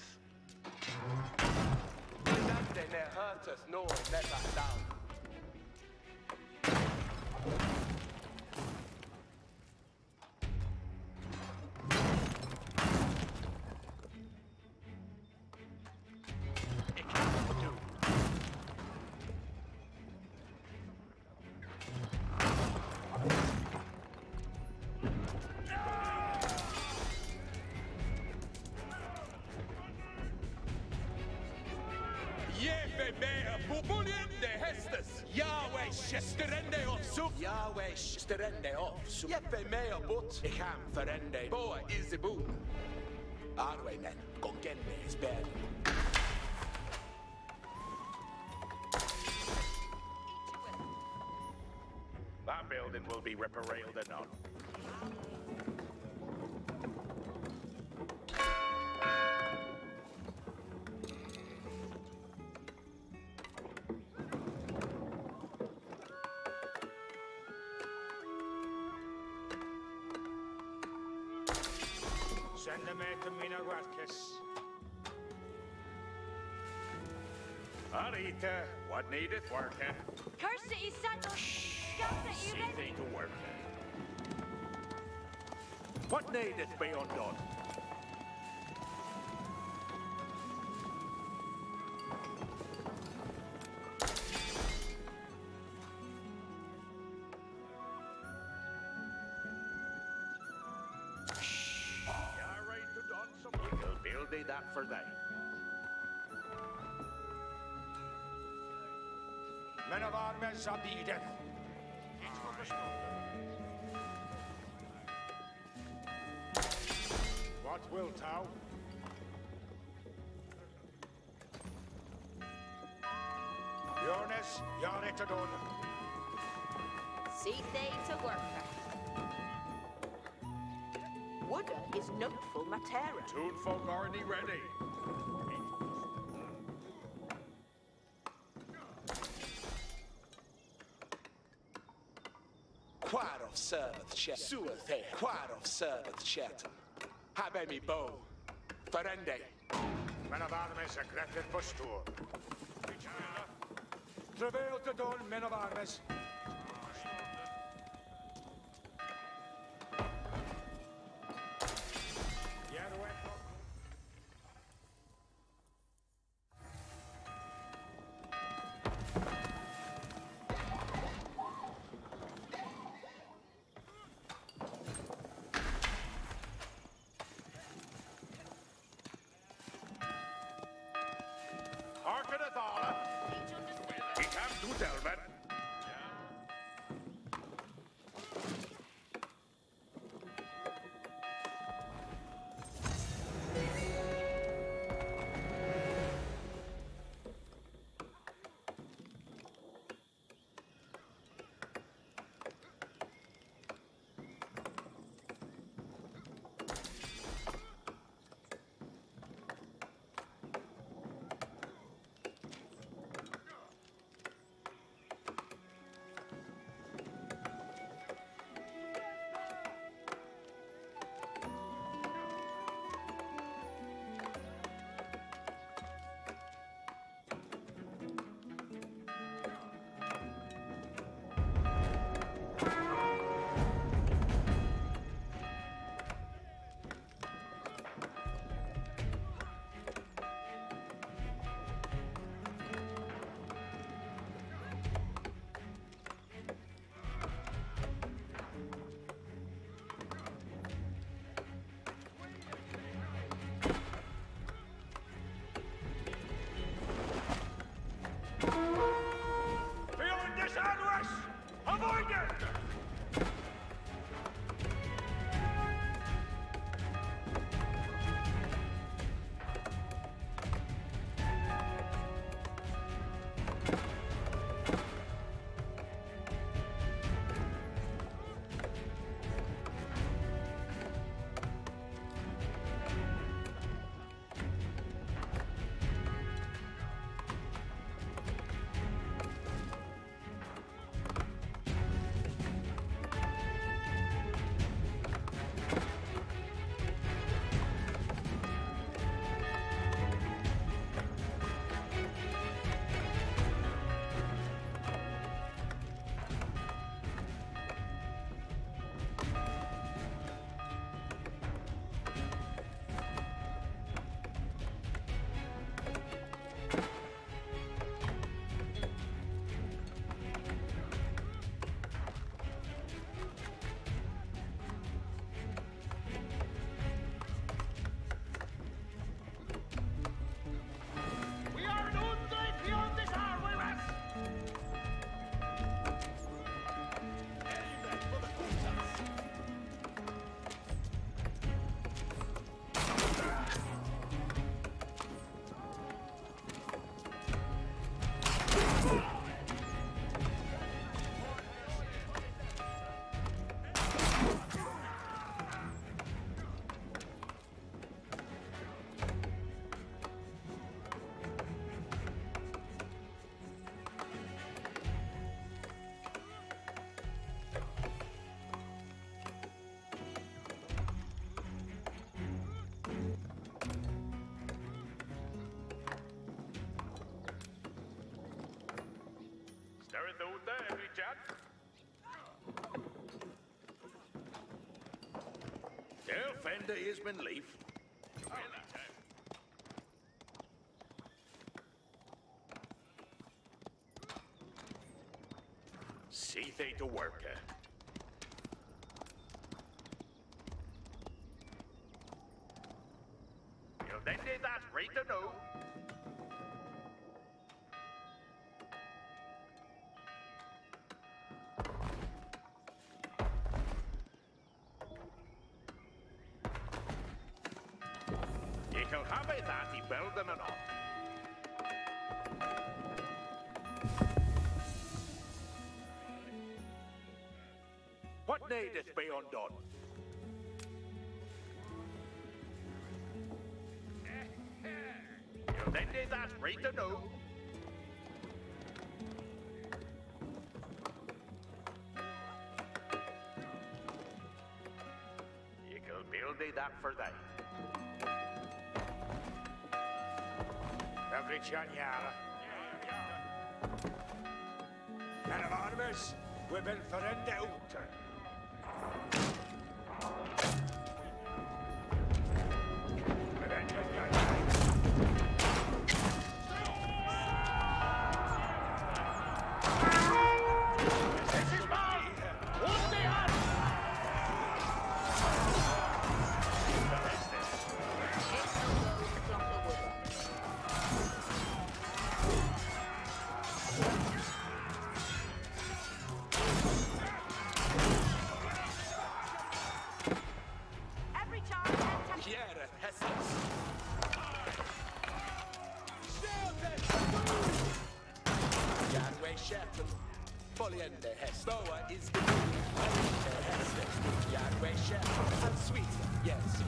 G: Nande ne hurteth nor letteth down. Yahweh sterende of su. Jeppe mea bot. Ik ham verende. Boa is de boon. Arwe men. Gongende is bad.
D: That building will be ripper-railed anon.
B: Send them to Mina Ratkiss.
D: Arita, what needeth working?
F: Curse is Santos. Scouta
D: See
F: i
D: thee to work. What needeth be undone? You're right to done some. We'll build thee that for thee.
B: Men of armies abideth. What wilt thou? Jonas, Janetadon.
A: See they to work. Wooda is noteful Matera.
D: Toon folk already ready.
G: Quad of serveth chet. Sueth he. Quad of serveth chetum. Habe mi bow. Ferende.
B: Men of armies a Grefin Pustur. Travail to dawn, men of armies.
D: Harken it all. He come to Delvin. Fender Isman Leaf. See they to work. You then did that right to know. You can have it that he building it up. What needeth be undone? You then did that right to know. You can build it that for that.
B: Every chan yara. Men of armies, we've been verende ute.
G: Foliende Hest. Boa is the Foliende Hest. Yahweh Chef. And sweet, yes.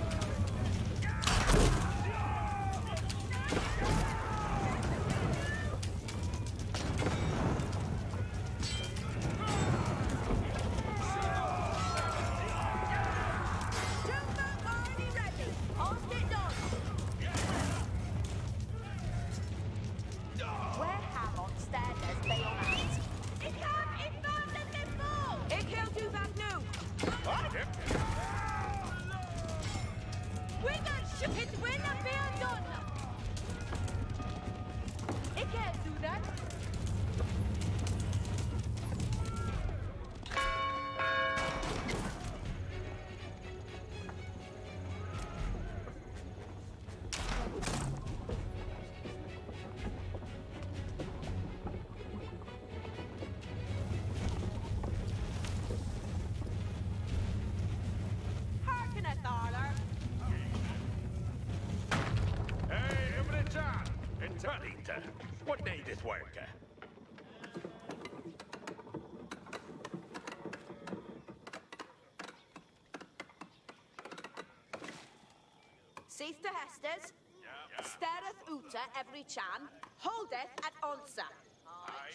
D: What needeth work?
A: Seith the Hesters, stareth Uta every chan, holdeth at onsa. Aye.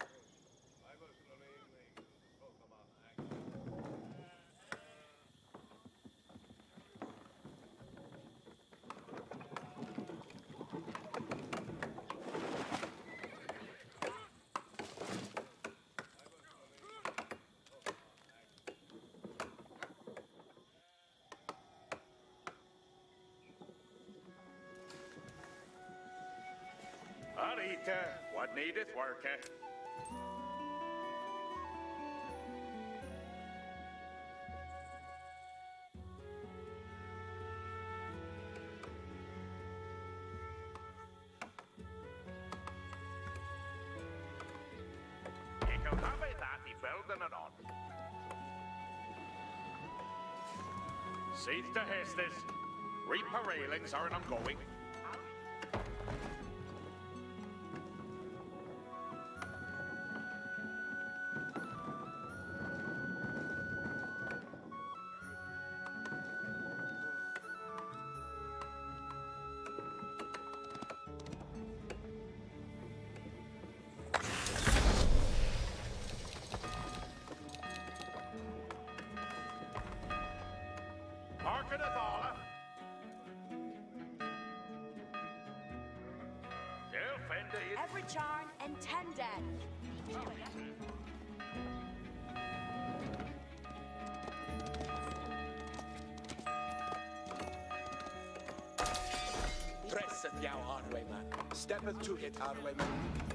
D: Arita, what needeth work? You can have it that he building it on. Seeth to Hestes, reap her railings are an ongoing.
A: Every charn intended.
G: Hesset jou Arway man. Steppeth to it Arway man.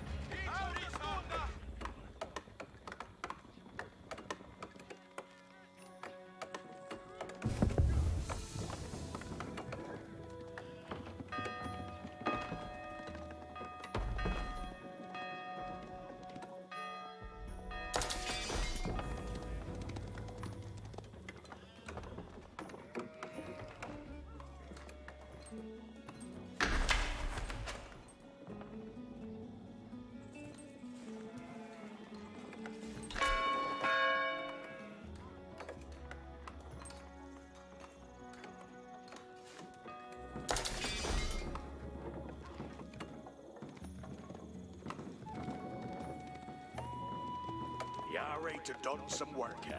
D: You're ready to done some work here.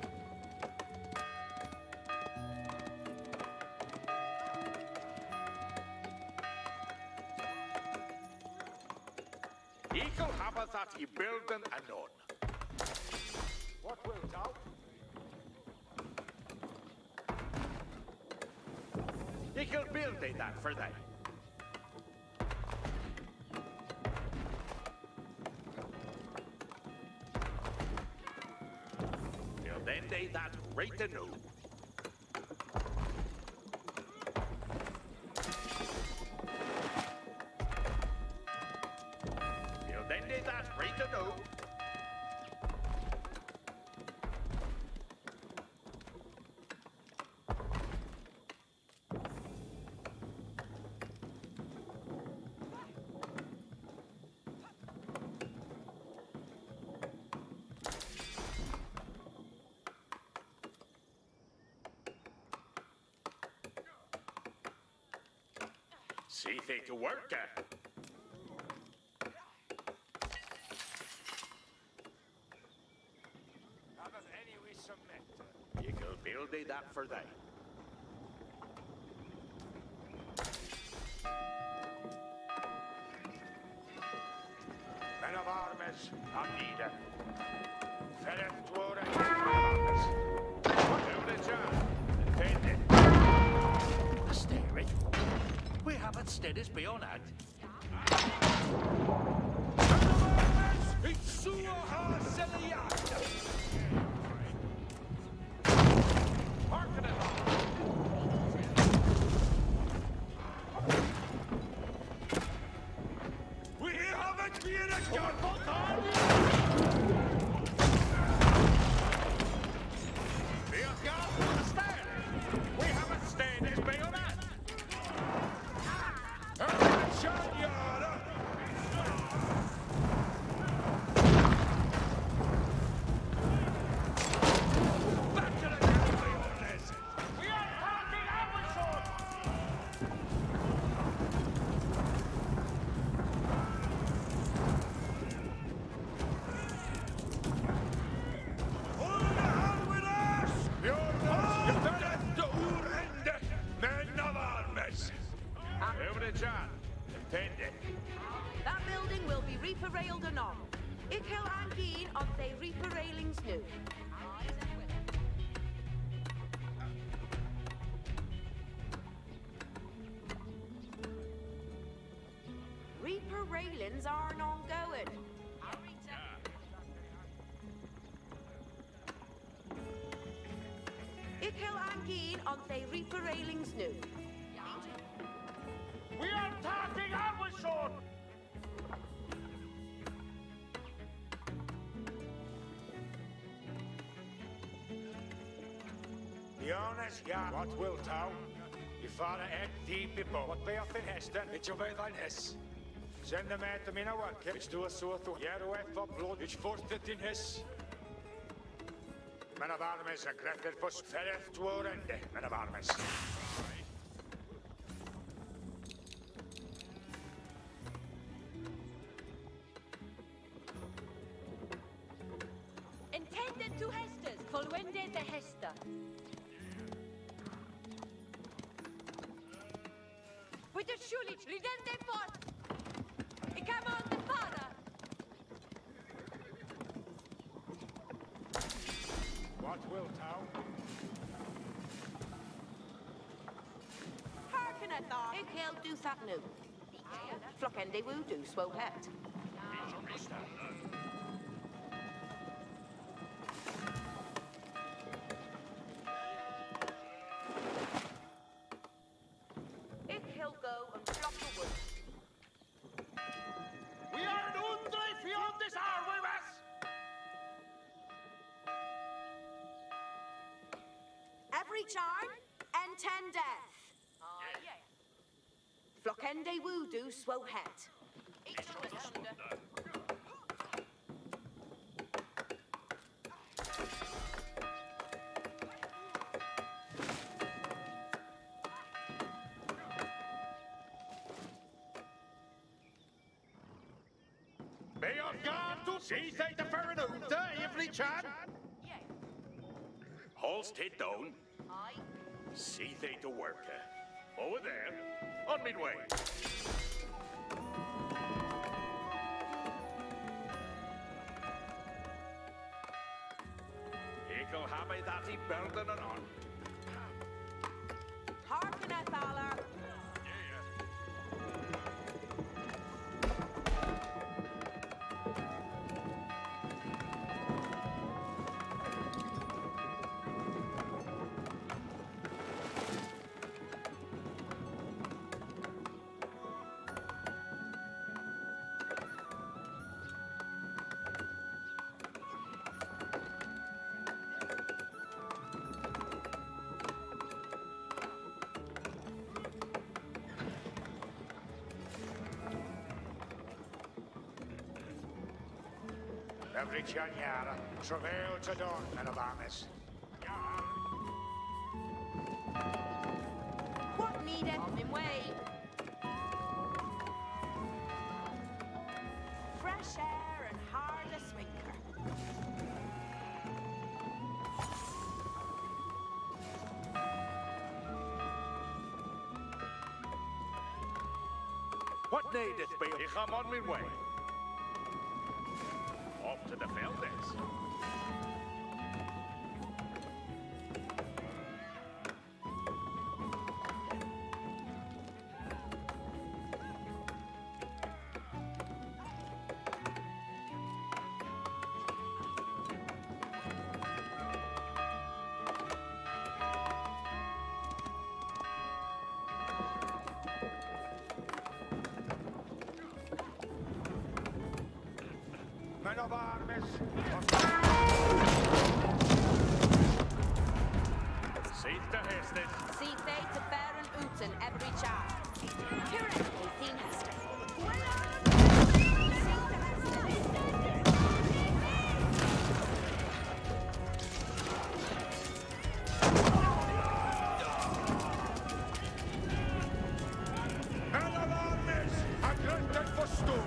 D: Eagle haveth that he building anon.
B: What wilt thou?
D: Eagle build they that for thee. Then they that right to know. Then they that right to know. See they to work at.
B: Not of any we submit.
D: You can build they that for thee.
B: Men of armies, I'm needed. Ferret Dwore, men of armies.
D: Do the job. Intended. A stairway. We haven't stead as beyond that.
E: It's Suaha Seliyat!
D: Harken it on.
E: We haven't been a gun!
D: We have got a stand. We haven't stayed as beyond that.
E: Shot yada! Back to the country, Ornes!
C: We are talking Amazon!
E: Hold the hand with us! Bjornes, get the Urende! Men of armies!
D: Over the job. Intended.
A: That building will be Reaper railed anon. Ik heel aangeen on they Reaper railings nu. Reaper railings are ongoing. Ik heel aangeen on they Reaper railings nu.
C: We are talking Amazon!
B: The honest, ja, wat wilt thou? Je vader ek diep i bo. Wat ben je in hesten?
G: It's your way thine hess.
B: Send them out to me now work. It's do a sort of yarrow for blood. It's forced it in his. Men of armies, a greater for ferret to orende. Men of armies.
F: Intended to Hestas, Folwende the Hesta. With the Schulich, ridende fort! Ik heb on the para!
B: What wilt thou?
A: Hearken Harkanathar. Ik heel doe dat nu. Flockende woo do swow het. Ik heel go and flock the wood.
C: We are an undrive beyond this hour, we was.
A: Every charm and ten death. Flockende woo do swow het.
D: Be on guard to see they the Ferranuta, every chan. Holstead down.
F: Aye.
D: See they the worker. Over there, on midway. He'll have a that he burden and on.
A: Harkanathar.
B: Every chan yara, travail to dawn, men of armies.
A: What needeth in way? Fresh air and hard a swinker.
D: What needeth be? He come on midway. Off to the Felders.
B: Men of armies.
D: Seat the Hested.
A: See they to Baron Uten every child. Currently seen Hester.
B: Men of armies, a granted for stone.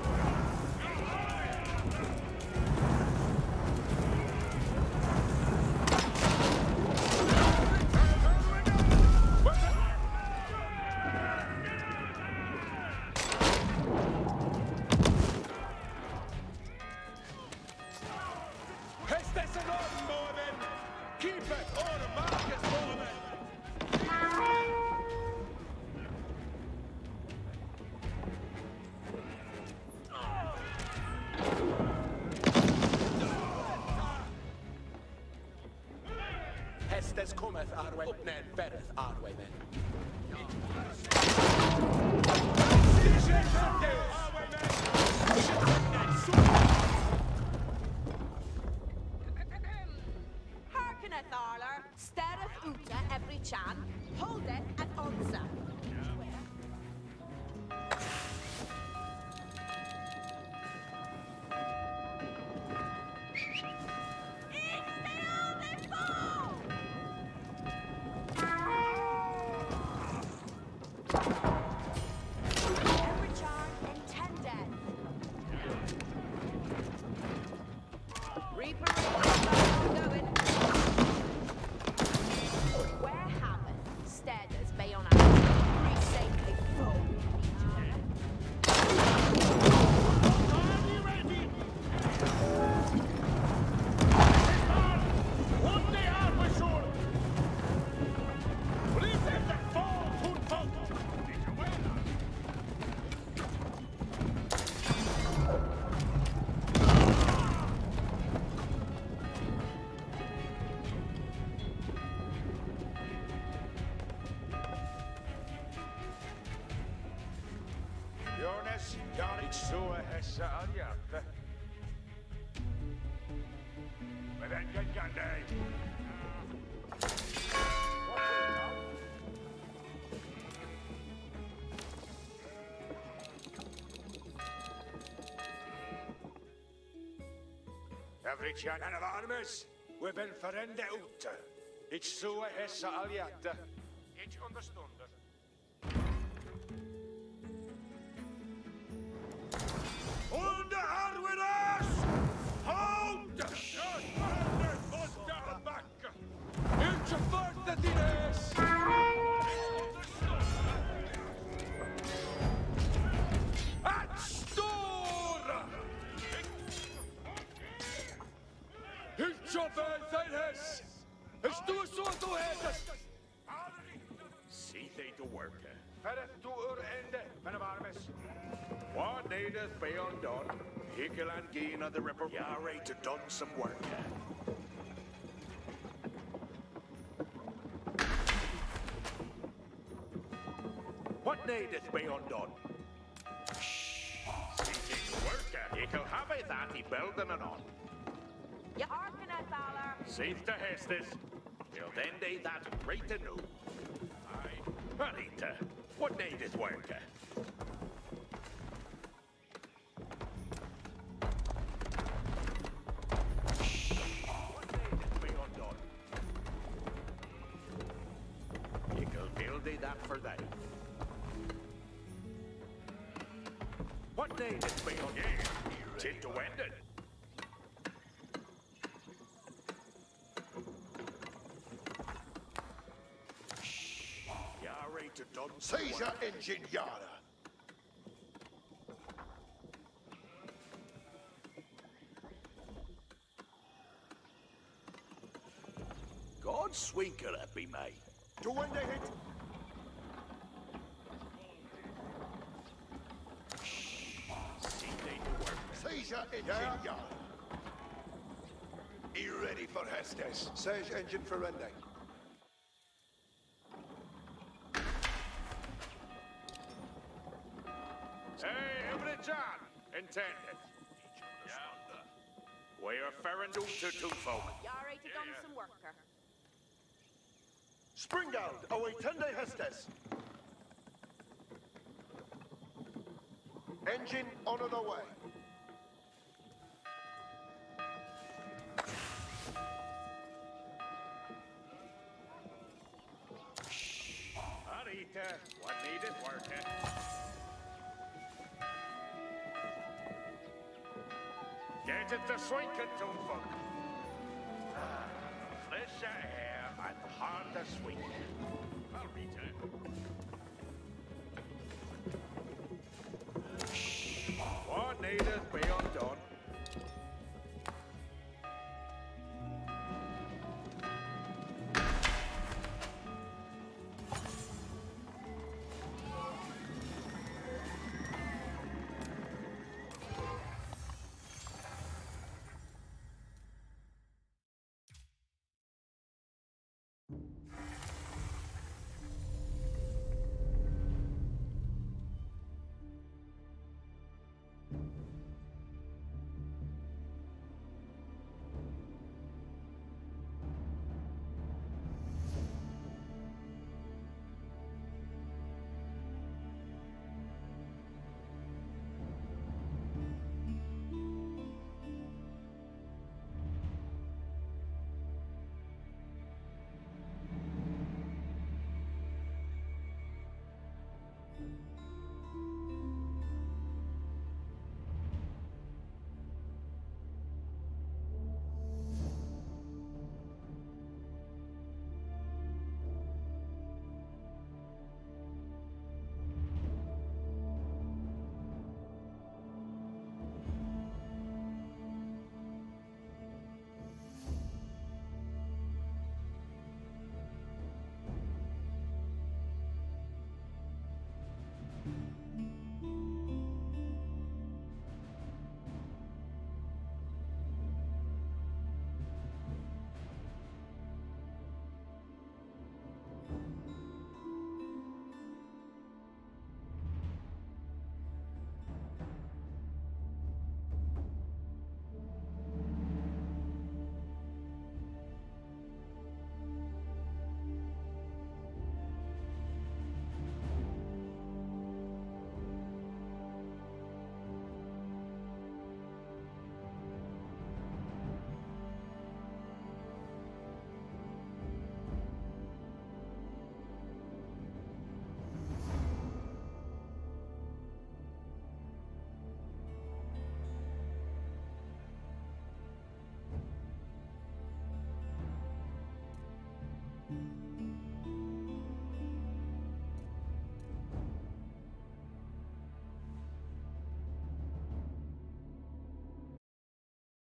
G: Hestes and Orton, Mormon! Keep it, Order Marcus, Mormon! Hestes cometh our way, Upnan betteth our way then.
A: Harkanathar, Stareth Uta every chan, holdeth at Onsa.
B: Jonas, Janit sua hessa aljatta. Men den gängan dig. Everytjan han av armes. We ben verrende ute. Ich sua hessa aljatta. Ich understunder. Under Arvidas! Hold! Under Bottabacka! Inte första dines! Att stora! Inte välfärdes! Stor så du hetas!
D: See they to work.
B: Färre du ur ände, men av armes.
D: What needeth be undone? Hickel and Gina the Ripper. Yare to done some work. What needeth be undone? See to work. Hickel have a that he building it on.
A: You hearken at Valor.
D: See to Hestes. Till then they that right to know. Aye. Anita, what needeth work? That for that. What day did we on yeah, Tid to end it. Yare to done.
E: Seizure engine yada.
D: God's sweet could that be made.
E: To when they hit. Seizure engine yeah. yard. Be ready for Hestes. Sage engine for Rende.
B: Hey, Everytjan! Intended.
D: Yeah. We are ferrendu to two folk.
A: Yare to done some worker.
E: Springald, away Tende Hestes. Engine on and away.
D: Arita, what needed working?
B: Get it to swinken, folk.
D: Fresh air and hard to sweet. Arita.